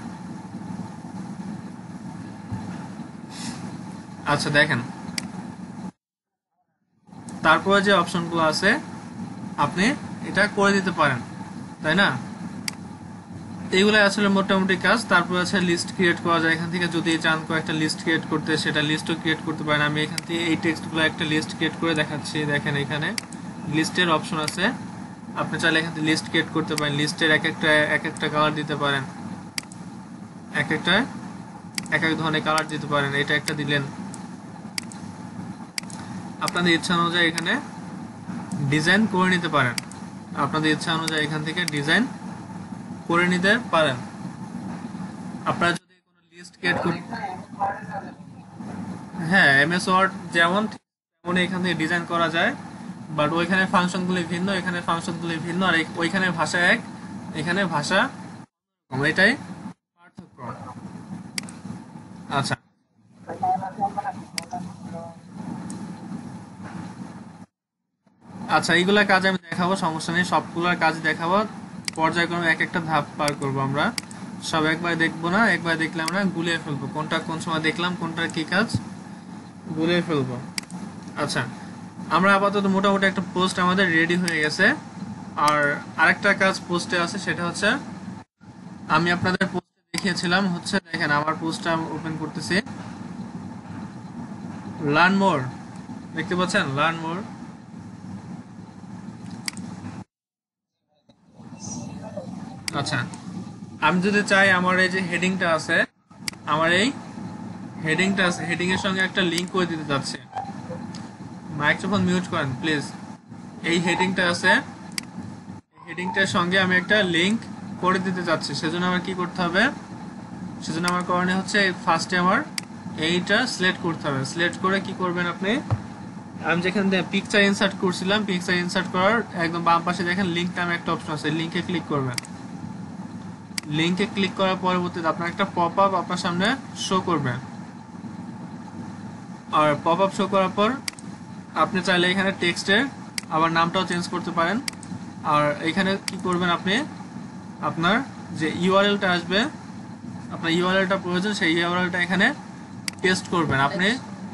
আচ্ছা, দেখেন তারপরে যে অপশনগুলো আছে আপনি এটা করে দিতে পারেন, তাই না? এইগুলাই আসলে মোটামুটি কাজ। তারপর আছে লিস্ট ক্রিয়েট করা যায় এখান থেকে, যদি চান কয়েকটা লিস্ট ক্রিয়েট করতে সেটা লিস্টও ক্রিয়েট করতে পারেন। আমি এখান থেকে এই টেক্সটগুলো একটা লিস্ট ক্রিয়েট করে দেখাচ্ছি। দেখেন এখানে লিস্টের অপশন আছে, আপনি চাইলে এখান থেকে লিস্ট ক্রিয়েট করতে পারেন। লিস্টের এক একটা কালার দিতে পারেন, এক একটা এক এক ধরনের কালার দিতে পারেন। এটা একটা দিলেন, আপনাদের ইচ্ছা অনুযায়ী এখানে ডিজাইন করে নিতে পারেন। আপনাদের ইচ্ছা অনুযায়ী এখান থেকে ডিজাইন করে নিতে পারেন। আপনারা যদি কোনো লিস্ট ক্রিয়েট করতে, হ্যাঁ এমএস ওয়ার্ড যেমন তেমন এখান থেকে ডিজাইন করা যায়, বাট ওইখানে ফাংশনগুলি ভিন্ন, এখানে ফাংশনগুলি ভিন্ন, আর ওইখানে ভাষা এক, এখানে ভাষা কম, এটাই পার্থক্য। আচ্ছা, আচ্ছা এইগুলা কাজ আমি দেখাবো, সমস্যা নেই, সবগুলোর কাজ দেখাবো। পর্যায়ক্রমে এক একটা ধাপ পার করবো আমরা। সব একবার দেখবো না, একবার দেখলে আমরা গুলিয়ে ফেলবো কোনটা কোন সময় দেখলাম, কোনটার কি কাজ, গুলিয়ে ফেলবো। আচ্ছা, আমরা আপাতত মোটামুটি একটা পোস্ট আমাদের রেডি হয়ে গেছে। আর আরেকটা কাজ পোস্টে আছে, সেটা হচ্ছে আমি আপনাদের পোস্টে দেখিয়েছিলাম হচ্ছে, দেখেন আমার পোস্টটা ওপেন করতেছি, লার্ন মোর, দেখতে পাচ্ছেন লার্ন মোর। আচ্ছা, আমি যদি চাই আমার এই যে হেডিংটা আছে, আমার এই হেডিংটা আছে, হেডিং এর সঙ্গে একটা লিংক করে দিতে যাচ্ছে। মাইক্রোফোন মিউট করেন প্লিজ। এই হেডিংটা আছে, হেডিংটার সঙ্গে আমি একটা লিংক করে দিতে যাচ্ছি, সেজন্য আমার কি করতে হবে, সেজন্য আমার করণীয় হচ্ছে ফার্স্টে আমার এইটা সিলেক্ট করতে হবে। সিলেক্ট করে কি করবেন আপনি, আমি যেখানে পিকচার ইনসার্ট করছিলাম, পিকচার ইনসার্ট করার একদম বাম পাশে দেখেন লিংক নামে একটা অপশন আছে, লিংকে ক্লিক করবেন। লিংকে ক্লিক করার পরবর্তীতে আপনার একটা পপ আপ আপনার সামনে শো করবে, আর পপ আপ শো করার পর আপনি চাইলে এখানে টেক্সটের আবার নামটাও চেঞ্জ করতে পারেন। আর এখানে কি করবেন, আপনি আপনার যে ইউআরএলটা আসবে, আপনার ইউআরএলটা প্রয়োজন, সেই ইউআরএলটা এখানে পেস্ট করবেন। আপনি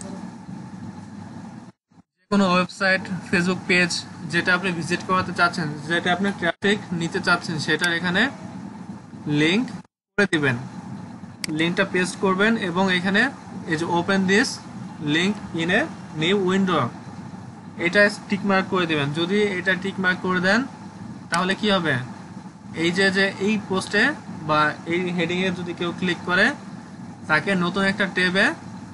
যে কোনো ওয়েবসাইট, ফেসবুক পেজ যেটা আপনি ভিজিট করাতে চাচ্ছেন, যেটা আপনি ট্রাফিক নিতে চাচ্ছেন, সেটার এখানে লিংক করে দিবেন। লিংকটা পেস্ট করবেন এবং এখানে এই যে open this link in a new window, এটা টিক মার্ক করে দিবেন। যদি এটা টিক মার্ক করে দেন তাহলে কি হবে, এই যে যে এই পোস্টে বা এই হেডিং এ যদি কেউ ক্লিক করে, তাকে নতুন একটা ট্যাবে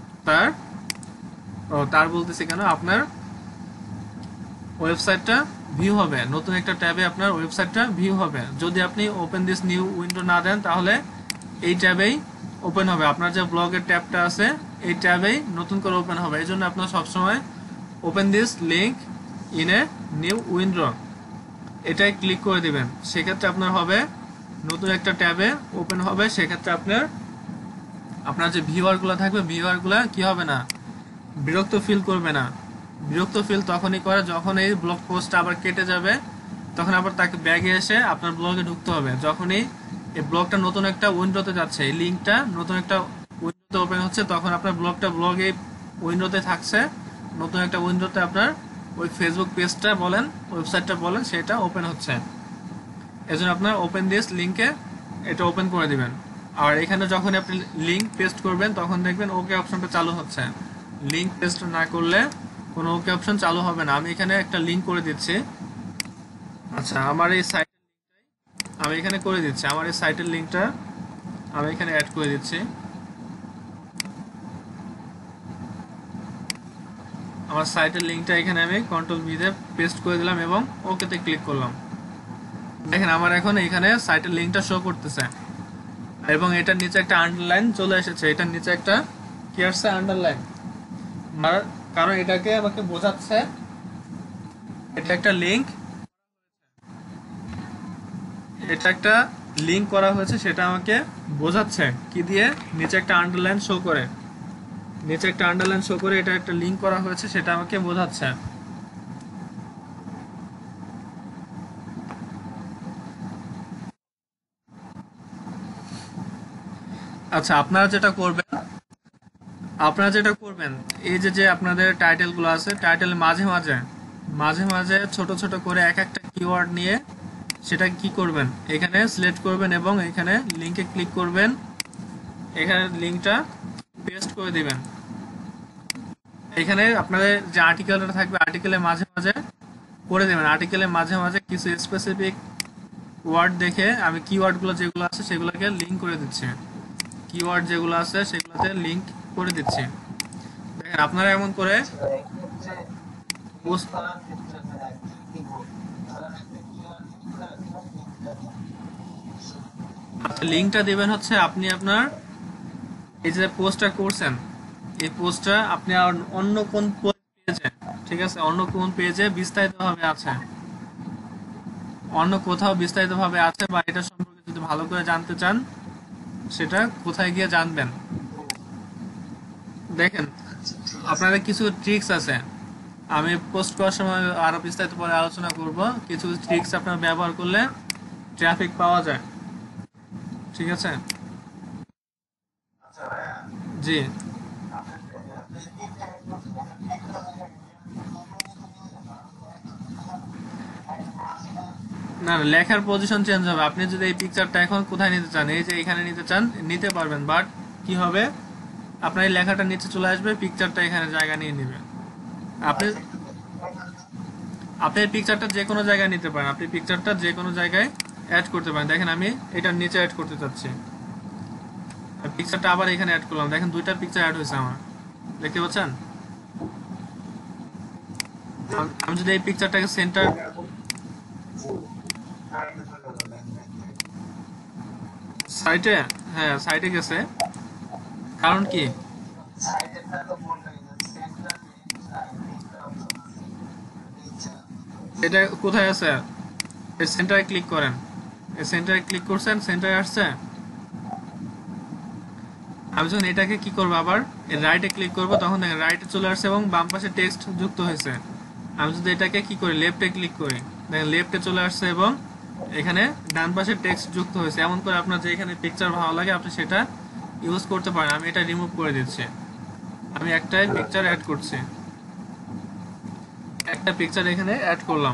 তার বলতেছি কেন, আপনার ওয়েবসাইটটা ভিউ হবে, নতুন একটা ট্যাবে আপনার ওয়েবসাইটটা ভিউ হবে। যদি আপনি ওপেন দিস নিউ উইন্ডো না দেন তাহলে এই ট্যাবেই ওপেন হবে, আপনার যে ব্লগের ট্যাবটা আছে এই ট্যাবেই নতুন করে ওপেন হবে। এই জন্য আপনার সবসময় open this link in a new window এটাই ক্লিক করে দিবেন। সেক্ষেত্রে আপনার হবে নতুন একটা ট্যাবে ওপেন হবে। সেক্ষেত্রে আপনার যে ভিউয়ারগুলো থাকবে, ভিউয়ারগুলো কি হবে না, বিরক্ত ফিল করবে না। বিরক্ত ফিল তখনই করে যখন এই ব্লগ পোস্ট আবার কেটে যাবে, তখন আবার তাকে ব্যাগে এসে আপনার ব্লগে ঢুকতে হবে। যখনই এই ব্লগটা নতুন একটা উইন্ডোতে যাচ্ছে, এই লিঙ্কটা নতুন একটা উইন্ডোতে ওপেন হচ্ছে, তখন আপনার ব্লগে উইন্ডোতে থাকছে, নতুন একটা উইন্ডোতে আপনার ওই ফেসবুক পেজটা বলেন, ওয়েবসাইটটা বলেন, সেটা ওপেন হচ্ছে। এজন্য আপনার ওপেন দিস লিঙ্কে এটা ওপেন করে দিবেন। আর এখানে যখন আপনি লিঙ্ক পেস্ট করবেন তখন দেখবেন ওকে অপশনটা চালু হচ্ছে। লিঙ্ক পেস্ট না করলে কোনো ওকে অপশন চালু হবে না। আমি এখানে একটা লিঙ্ক করে দিচ্ছি। আচ্ছা, আমার এই সাইট আমি এখানে করে দিচ্ছি, আমার এই সাইটের লিঙ্কটা আমি এখানে অ্যাড করে দিচ্ছি। আমার সাইটের লিঙ্কটা এখানে আমি কন্ট্রোল ভি দিয়ে পেস্ট করে দিলাম এবং ওকেতে ক্লিক করলাম। দেখেন আমার এখন এখানে সাইটের লিঙ্কটা শো করতেছে এবং এটার নিচে একটা আন্ডারলাইন চলে এসেছে। এটার নিচে একটা কি আসছে, আন্ডারলাইন, কারণ এটাকে আমাকে বোঝাচ্ছে এটা একটা লিঙ্ক, এটা একটা লিঙ্ক করা হয়েছে, সেটা আমাকে বোঝাচ্ছে কি দিয়ে, নিচে একটা আন্ডারলাইন শো করে, নিচে একটা আন্ডারলাইন শো করে এটা একটা লিঙ্ক করা হয়েছে, সেটা আমাকে বোঝাচ্ছে। আচ্ছা, আপনারা যেটা করবেন এই যে আপনাদের টাইটেল গুলো আছে, টাইটেল মাঝে মাঝে মাঝে মাঝে ছোট ছোট করে এক একটা কিওয়ার্ড নিয়ে সেটা কি করবেন, এখানে সিলেক্ট করবেন এবং এখানে লিংকে ক্লিক করবেন, এখানে লিংকটা পেস্ট করে দিবেন। এখানে আপনাদের যে আর্টিকেলটা থাকবে আর্টিকেলের মাঝে মাঝে করে দেবেন, আর্টিকেলের মাঝে মাঝে কিছু স্পেসিফিক ওয়ার্ড দেখে আমি কিওয়ার্ডগুলো যেগুলো আছে সেগুলোকে লিংক করে দিচ্ছি, কিওয়ার্ড যেগুলো আছে সেগুলোতে লিংক করে দিচ্ছি। দেখেন আপনারা এমন করে লিংকটা দিবেন হচ্ছে আপনি আপনার এই যে পোস্টটা করছেন, এই পোস্টটা আপনি আর অন্য কোন পেজে, ঠিক আছে, অন্য কোন পেজে বিস্তারিতভাবে আছে, অন্য কোথাও বিস্তারিতভাবে আছে, বা এটা সম্পর্কে যদি ভালো করে জানতে চান সেটা কোথায় গিয়ে জানবেন। দেখেন আপনাদের কিছু ট্রিক্স আছে, আমি পোস্ট করার সময় আরো বিস্তারিত পরে আলোচনা করব। কিছু ট্রিক্স আপনারা ব্যবহার করলে ট্রাফিক পাওয়া যায়, ঠিক আছে। জি, না না, লেখার পজিশন চেঞ্জ হবে। আপনি যদি এই পিকচারটা এখন কোথায় নিতে চান, এই যে এখানে নিতে চান, নিতে পারবেন, বাট কি হবে, আপনার এই লেখাটা নিচে চলে আসবে, পিকচারটা এখানে জায়গা নিয়ে নেবে। আপনি আপনি এই পিকচারটা যে কোনো জায়গায় নিতে পারেন, আপনি পিকচারটা যে কোনো জায়গায় অ্যাড করতে পারেন। দেখেন আমি এটার নিচে অ্যাড করতে চাচ্ছি, পিকচারটা আবার এখানে অ্যাড করলাম, দেখেন দুইটা পিকচার অ্যাড হয়েছে আমার, দেখতে পাচ্ছেন। আমি যদি এই পিকচারটাকে সেন্টার সাইটে, হ্যাঁ সাইটে গেছে, কারণ কি, এটা কোথায় আছে, এই সেন্টারে ক্লিক করেন, এই সেন্টারে ক্লিক করছেন, সেন্টারে আসছে। আমি যখন এটাকে কি করবো, আবার রাইটে ক্লিক করবো, তখন দেখেন রাইটে চলে আসছে এবং বাম পাশে টেক্সট যুক্ত হয়েছে। আমি যদি এটাকে কি করি, লেফটে ক্লিক করি, দেখেন লেফটে চলে আসছে এবং এখানে ডান পাশে টেক্সট যুক্ত হয়েছে। এমন করে আপনার যে এখানে পিকচার ভালো লাগে আপনি সেটা ইউজ করতে পারেন। আমি এটা রিমুভ করে দিচ্ছি, আমি একটাই পিকচার অ্যাড করছি, একটা পিকচার এখানে অ্যাড করলাম।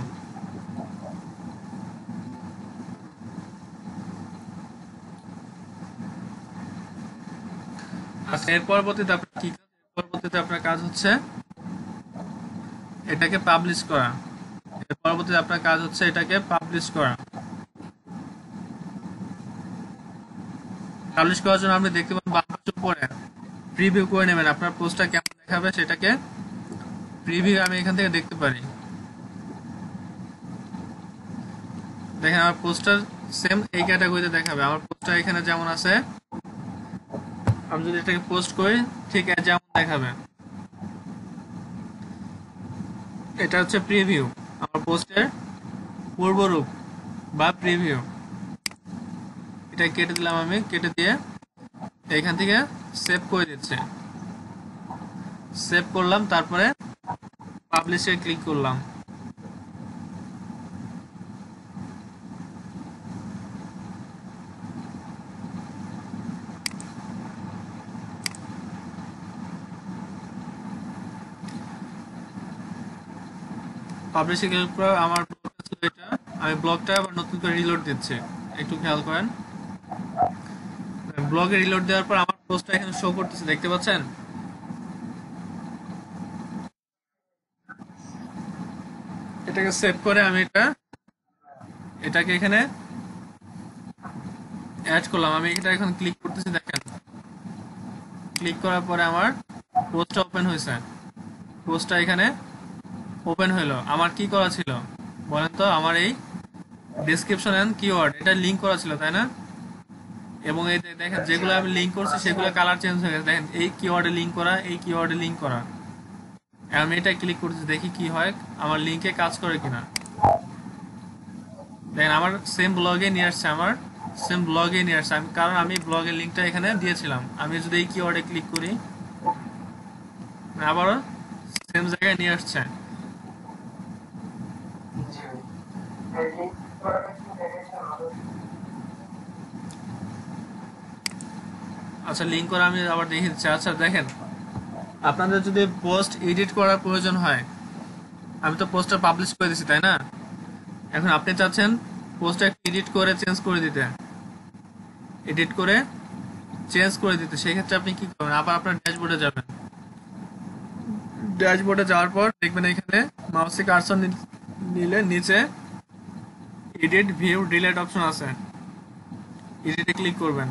আচ্ছা, এর পরবর্তীতে আপনার কি কাজ, এর পরবর্তীতে আপনার কাজ হচ্ছে এটাকে পাবলিশ করা। এর পরবর্তীতে আপনার কাজ হচ্ছে এটাকে পাবলিশ করা। পাবলিশ করার জন্য আপনি দেখতে পাবেন বাম পাশে উপরে প্রিভিউ করে নেবেন, আপনার পোস্টটা কেমন দেখাবে সেটাকে প্রিভিউ আমি এখান থেকে দেখতে পারি। দেখেন আমার পোস্টার সেম এই ক্যাটাগরিতে দেখাবে, আমার পোস্টটা এখানে যেমন আছে, আমি যদি এটাকে পোস্ট করি ঠিক যেমন দেখাবে। এটা হচ্ছে প্রিভিউ, আমার পোস্টের পূর্বরূপ বা প্রিভিউ। এটা কেটে দিলাম, আমি কেটে দিয়ে এখান থেকে সেভ করে দিচ্ছে, সেভ করলাম, তারপরে পাবলিশে ক্লিক করলাম। পাবলিশে ক্লিক করে আমার ব্লগটা ছিল এটা, আমি ব্লগটা আবার নতুন করে রিলোড দিচ্ছি, একটু খেয়াল করেন। ব্লগে রিলোড দেওয়ার পর আমার পোস্টটা এখানে শো করতেছে, দেখতে পাচ্ছেন। এটাকে সেভ করে আমি এটাকে এখানে অ্যাড করলাম। আমি এটা এখন ক্লিক করতেছি, দেখেন ক্লিক করার পরে আমার পোস্টটা ওপেন হয়েছে, পোস্টটা এখানে ওপেন হলো। আমার কি করা ছিল বলেন তো, আমার এই ডেসক্রিপশন এন্ড কিওয়ার্ড এটা লিংক করা ছিল, তাই না। এবং এই দেখেন যেগুলো আমি লিংক করছি সেগুলো কালার চেঞ্জ হয়ে গেছে, দেখেন এই কিওয়ার্ডে লিংক করা, এই কিওয়ার্ডে লিংক করা। আমি এটা ক্লিক করছি, দেখি কি হয়, আমার লিংকে কাজ করে কিনা। দেখেন আমার সেম ব্লগে নিয়ে আসছে, আমার সেম ব্লগে নিয়ে আসছে, কারণ আমি ব্লগের লিংকটা এখানে দিয়েছিলাম। আমি যদি এই কিওয়ার্ডে ক্লিক করি আবারও সেম জায়গায় নিয়ে আসছে। আচ্ছা, লিংক করা আমি আবার দেখে দিচ্ছি। আচ্ছা দেখেন, আপনাদের যদি পোস্ট এডিট করার প্রয়োজন হয়, আমি তো পোস্টটা পাবলিশ করে দিচ্ছি, তাই না। এখন আপনি চাচ্ছেন পোস্টটা এডিট করে চেঞ্জ করে দিতে, এডিট করে চেঞ্জ করে দিতে, সেক্ষেত্রে আপনি কি করবেন, আবার আপনার ড্যাশবোর্ডে যাবেন। ড্যাশবোর্ডে যাওয়ার পর দেখবেন এখানে মাউসে কার্সর নিলে নিচে এডিট ভিউ ডিলিট অপশন আছে, এডিটে ক্লিক করবেন।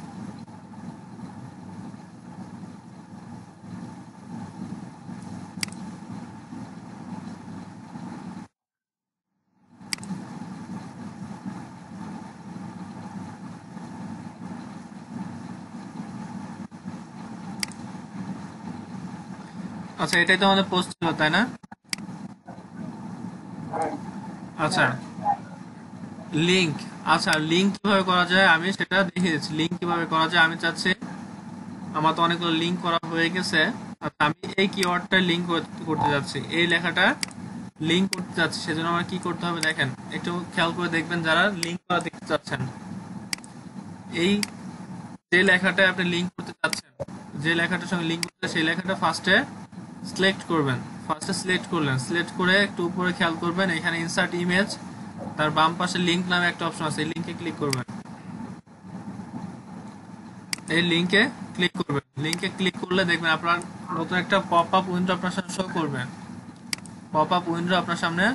আচ্ছা, এটাই তো আমাদের পোস্ট ছিল, তাই না। আচ্ছা, লিংক, আচ্ছা লিংক কিভাবে করা যায় আমি সেটা দেখিয়ে দিচ্ছি। লিংক কিভাবে করা যায় আমি চাচ্ছি, আমার তো অনেকগুলো লিংক করা হয়ে গেছে। আচ্ছা, আমি এই কিওয়ার্ডটা লিংক করতে যাচ্ছি, এই লেখাটা লিংক করতে যাচ্ছি, সেজন্য আমার কি করতে হবে দেখেন, একটু খেয়াল করে দেখবেন যারা লিংক করা দেখতে চাচ্ছেন। এই যে লেখাটা আপনি লিংক করতে চাচ্ছেন, যে লেখাটার সঙ্গে লিংক করতে, সেই লেখাটা ফার্স্টে সিলেক্ট করবেন। ফার্স্টে সিলেক্ট করলেন, সিলেক্ট করে একটু উপরে খেয়াল করবেন, এখানে ইনসার্ট ইমেজ তার বাম পাশে লিংক নামে একটা অপশন আছে, এই লিংকে ক্লিক করবেন। এই লিংকে ক্লিক করবেন। লিংকে ক্লিক করলে দেখবেন আপনার নতুন একটা পপ আপ উইন্ডো আপনার সামনে শো করবে। পপ আপ উইন্ডো আপনার সামনে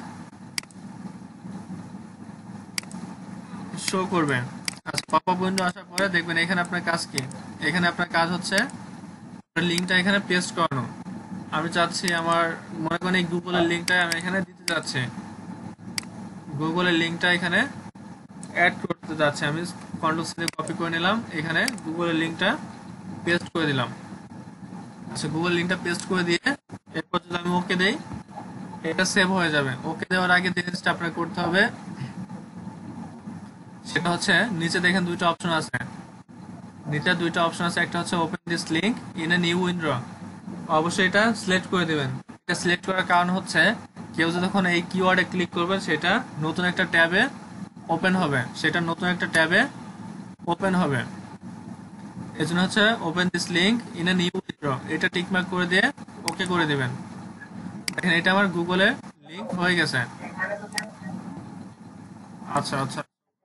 শো করবে। আচ্ছা, পপ আপ উইন্ডো আসার পরে দেখবেন এখানে আপনার কাজ কি। এখানে আপনার কাজ হচ্ছে লিংকটা এখানে পেস্ট করানো। আমি চাচ্ছি আমার মনে করেন এই গুগলের লিংকটা আমি এখানে দিতে যাচ্ছি। গুগলের লিংকটা এখানে অ্যাড করতে যাচ্ছি। আমি কন্ট্রোল সি দিয়ে কপি করে নিলাম, এখানে গুগলের লিংকটা পেস্ট করে দিলাম। আচ্ছা, গুগল লিংকটা পেস্ট করে দিয়ে এরপর যদি আমি ওকে দেই, এটা সেভ হয়ে যাবে। ওকে দেওয়ার আগে যে জিনিসটা আপনার করতে হবে সেটা হচ্ছে নিচে দেখেন দুইটা অপশন আছে। নিচে দুইটা অপশন আছে, একটা হচ্ছে open this link in a new window. অবশ্যই এটা সিলেক্ট করে দিবেন। এটা সিলেক্ট করার কারণ হচ্ছে কেউ যখন এই কিওয়ার্ডে ক্লিক করবে সেটা নতুন একটা ট্যাবে ওপেন হবে, সেটা নতুন একটা ট্যাবে ওপেন হবে। এই জন্য হচ্ছে open this link in a new window, এটা টিকমার্ক করে দিয়ে ওকে করে দিবেন। দেখেন এটা আমার গুগলের লিংক হয়ে গেছে। আচ্ছা আচ্ছা,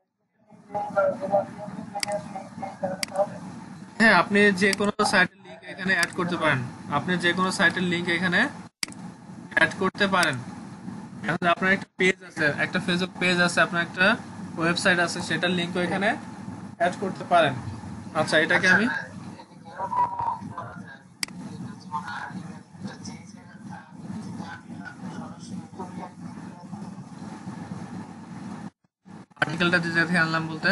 হ্যাঁ, আপনি যে কোনো সাইটের লিংক এখানে অ্যাড করতে পারেন। আপনি যে কোনো সাইটের লিংক এখানে অ্যাড করতে পারেন। এখন আপনার একটা পেজ আছে, একটা ফেসবুক পেজ আছে, আপনার একটা ওয়েবসাইট আছে, সেটার লিংকও এখানে অ্যাড করতে পারেন। আচ্ছা, এটাকে আমি আর্টিকেলটা যে থেকে আনলাম বলতে,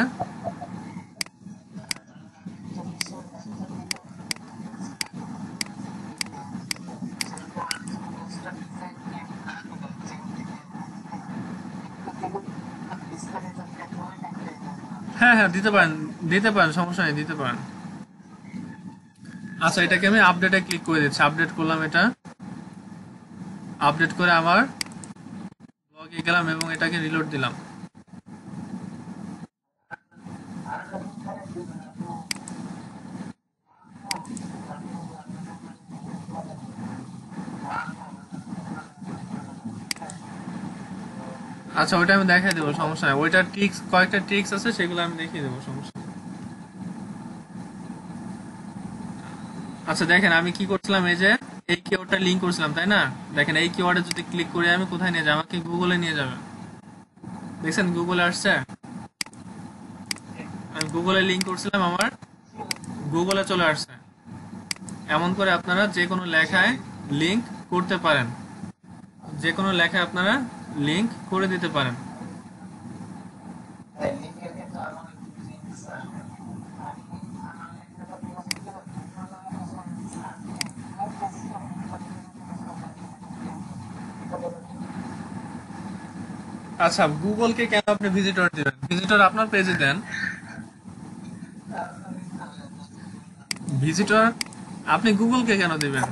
হ্যাঁ হ্যাঁ দিতে পারেন, দিতে পারেন, সমস্যা নেই, দিতে পারেন। আচ্ছা, এটাকে আমি আপডেটে ক্লিক করে দিচ্ছি। আপডেট করলাম, এটা আপডেট করে আমার ব্লগে গেলাম এবং এটাকে রিলোড দিলাম। আচ্ছা, ওইটা আমি দেখাই দেবো, সমস্যা নেই। ওইটার ট্রিক্স, কয়েকটা ট্রিক্স আছে, সেগুলো আমি দেখিয়ে দেবো, সমস্যা নেই। আচ্ছা দেখেন আমি কি করছিলাম, এই যে এই কিওয়ার্ডটা লিংক করছিলাম, তাই না? দেখেন এই কিওয়ার্ডে যদি ক্লিক করি আমি কোথায় নিয়ে যাবো, আমাকে গুগলে নিয়ে যাবে। দেখছেন গুগলে আসছে, আমি গুগলে লিংক করছিলাম, আমার গুগলে চলে আসছে। এমন করে আপনারা যে কোনো লেখায় লিংক করতে পারেন, যে কোনো লেখায় আপনারা লিংক করে দিতে পারেন। আচ্ছা, গুগলকে কেন আপনি ভিজিটর দিবেন? ভিজিটর আপনার পেজে দেন। ভিজিটর আপনি গুগলকে কেন দিবেন?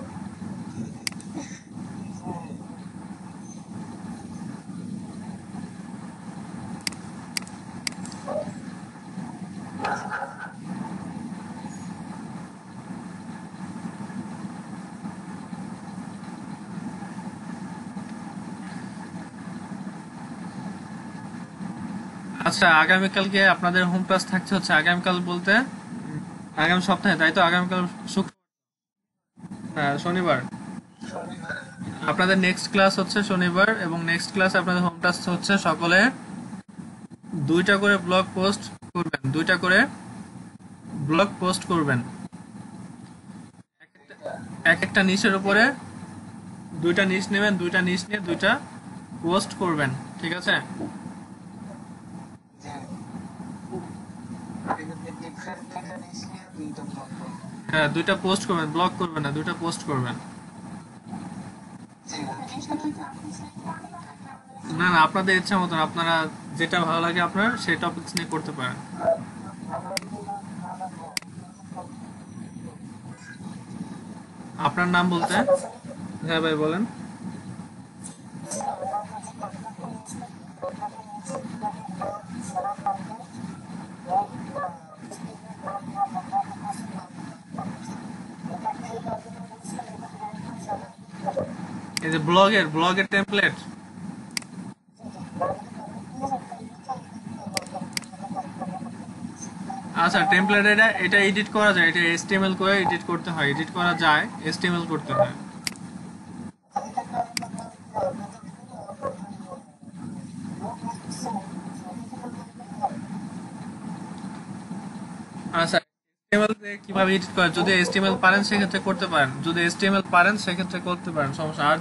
আচ্ছা, আগামীকালকে আপনাদের হোম ক্লাস থাকছে হচ্ছে, আগামীকাল বলতে আগামী সপ্তাহে, তাই তো? আগামীকাল শুক্র, হ্যাঁ, শনিবার আপনাদের নেক্সট ক্লাস হচ্ছে শনিবার, এবং নেক্সট ক্লাস আপনাদের হোম ক্লাস হচ্ছে সকলে দুইটা করে ব্লগ পোস্ট করবেন, দুইটা করে ব্লগ পোস্ট করবেন। এক একটা নিশের উপরে দুইটা নিশ নেবেন, দুইটা নিশ নিয়ে দুইটা পোস্ট করবেন, ঠিক আছে? হ্যাঁ, দুইটা পোস্ট করবেন, ব্লগ করবেন না, দুইটা পোস্ট করবেন। না না, আপনাদের ইচ্ছা মতন, আপনারা যেটা ভালো লাগে আপনার সেই টপিকস নিয়ে করতে পারেন। আপনার নাম বলতে, হ্যাঁ ভাই বলেন। এই যে ব্লগের টেমপ্লেট, আচ্ছা টেমপ্লেট এটা এডিট করা যায়, এটা HTML করে এডিট করতে হয়, এডিট করা যায়, HTML করতে হয়। আচ্ছা HTML কিভাবে এডিট করে, যদি HTML পারেন সেক্ষেত্রে করতে পারেন, যদি HTML পারেন সেক্ষেত্রে করতে পারেন, সমস্যা। আর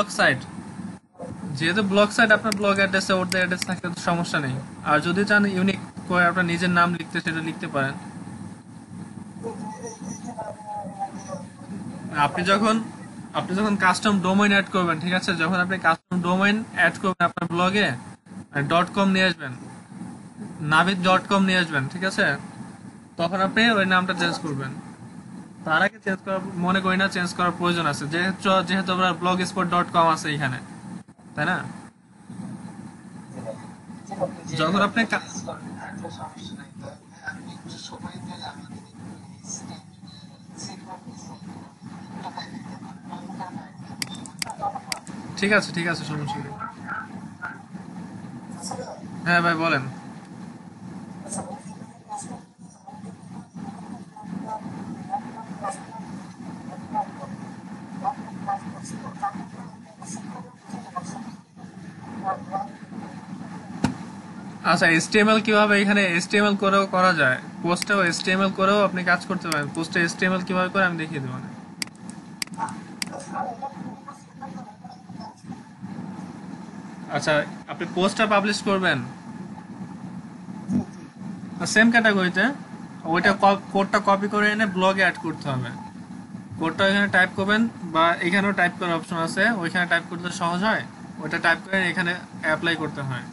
যেহেতু ব্লগ সাইট আপনার ব্লগ অ্যাড্রেসে ওর অ্যাড্রেস থাকলে তো সমস্যা নেই। আর যদি চান ইউনিক করে আপনার নিজের নাম লিখতে, সেটা লিখতে পারেন। আপনি যখন আপনি যখন কাস্টম ডোমেইন অ্যাড করবেন, ঠিক আছে, যখন আপনি কাস্টম ডোমেইন অ্যাড করবেন আপনার ব্লগে, .com নিয়ে আসবেন, navid.com নিয়ে আসবেন, ঠিক আছে, তখন আপনি ওই নামটা চেঞ্জ করবেন। তার আগে চেঞ্জ করার মনে করি না চেঞ্জ করার প্রয়োজন আছে, যেহেতু আপনার blogspot.com আছে এখানে, তাই না? যখন আপনি ঠিক আছে, ঠিক আছে, সমস্যা নেই। হ্যাঁ ভাই বলেন। আচ্ছা HTML কিভাবে, এখানে HTML করেও করা যায়, পোস্টেও HTML করেও আপনি কাজ করতে পারেন। পোস্টে HTML কিভাবে করে আমি দেখিয়ে দেবো। আচ্ছা আপনি পোস্টটা পাবলিশ করবেন সেম ক্যাটাগরিতে, ওইটা কোডটা কপি করে এনে ব্লগে অ্যাড করতে হবে। কোডটা এখানে টাইপ করবেন, বা এখানেও টাইপ করার অপশন আছে, ওইখানে টাইপ করতে সহজ হয়, ওইটা টাইপ করে এখানে অ্যাপ্লাই করতে হয়।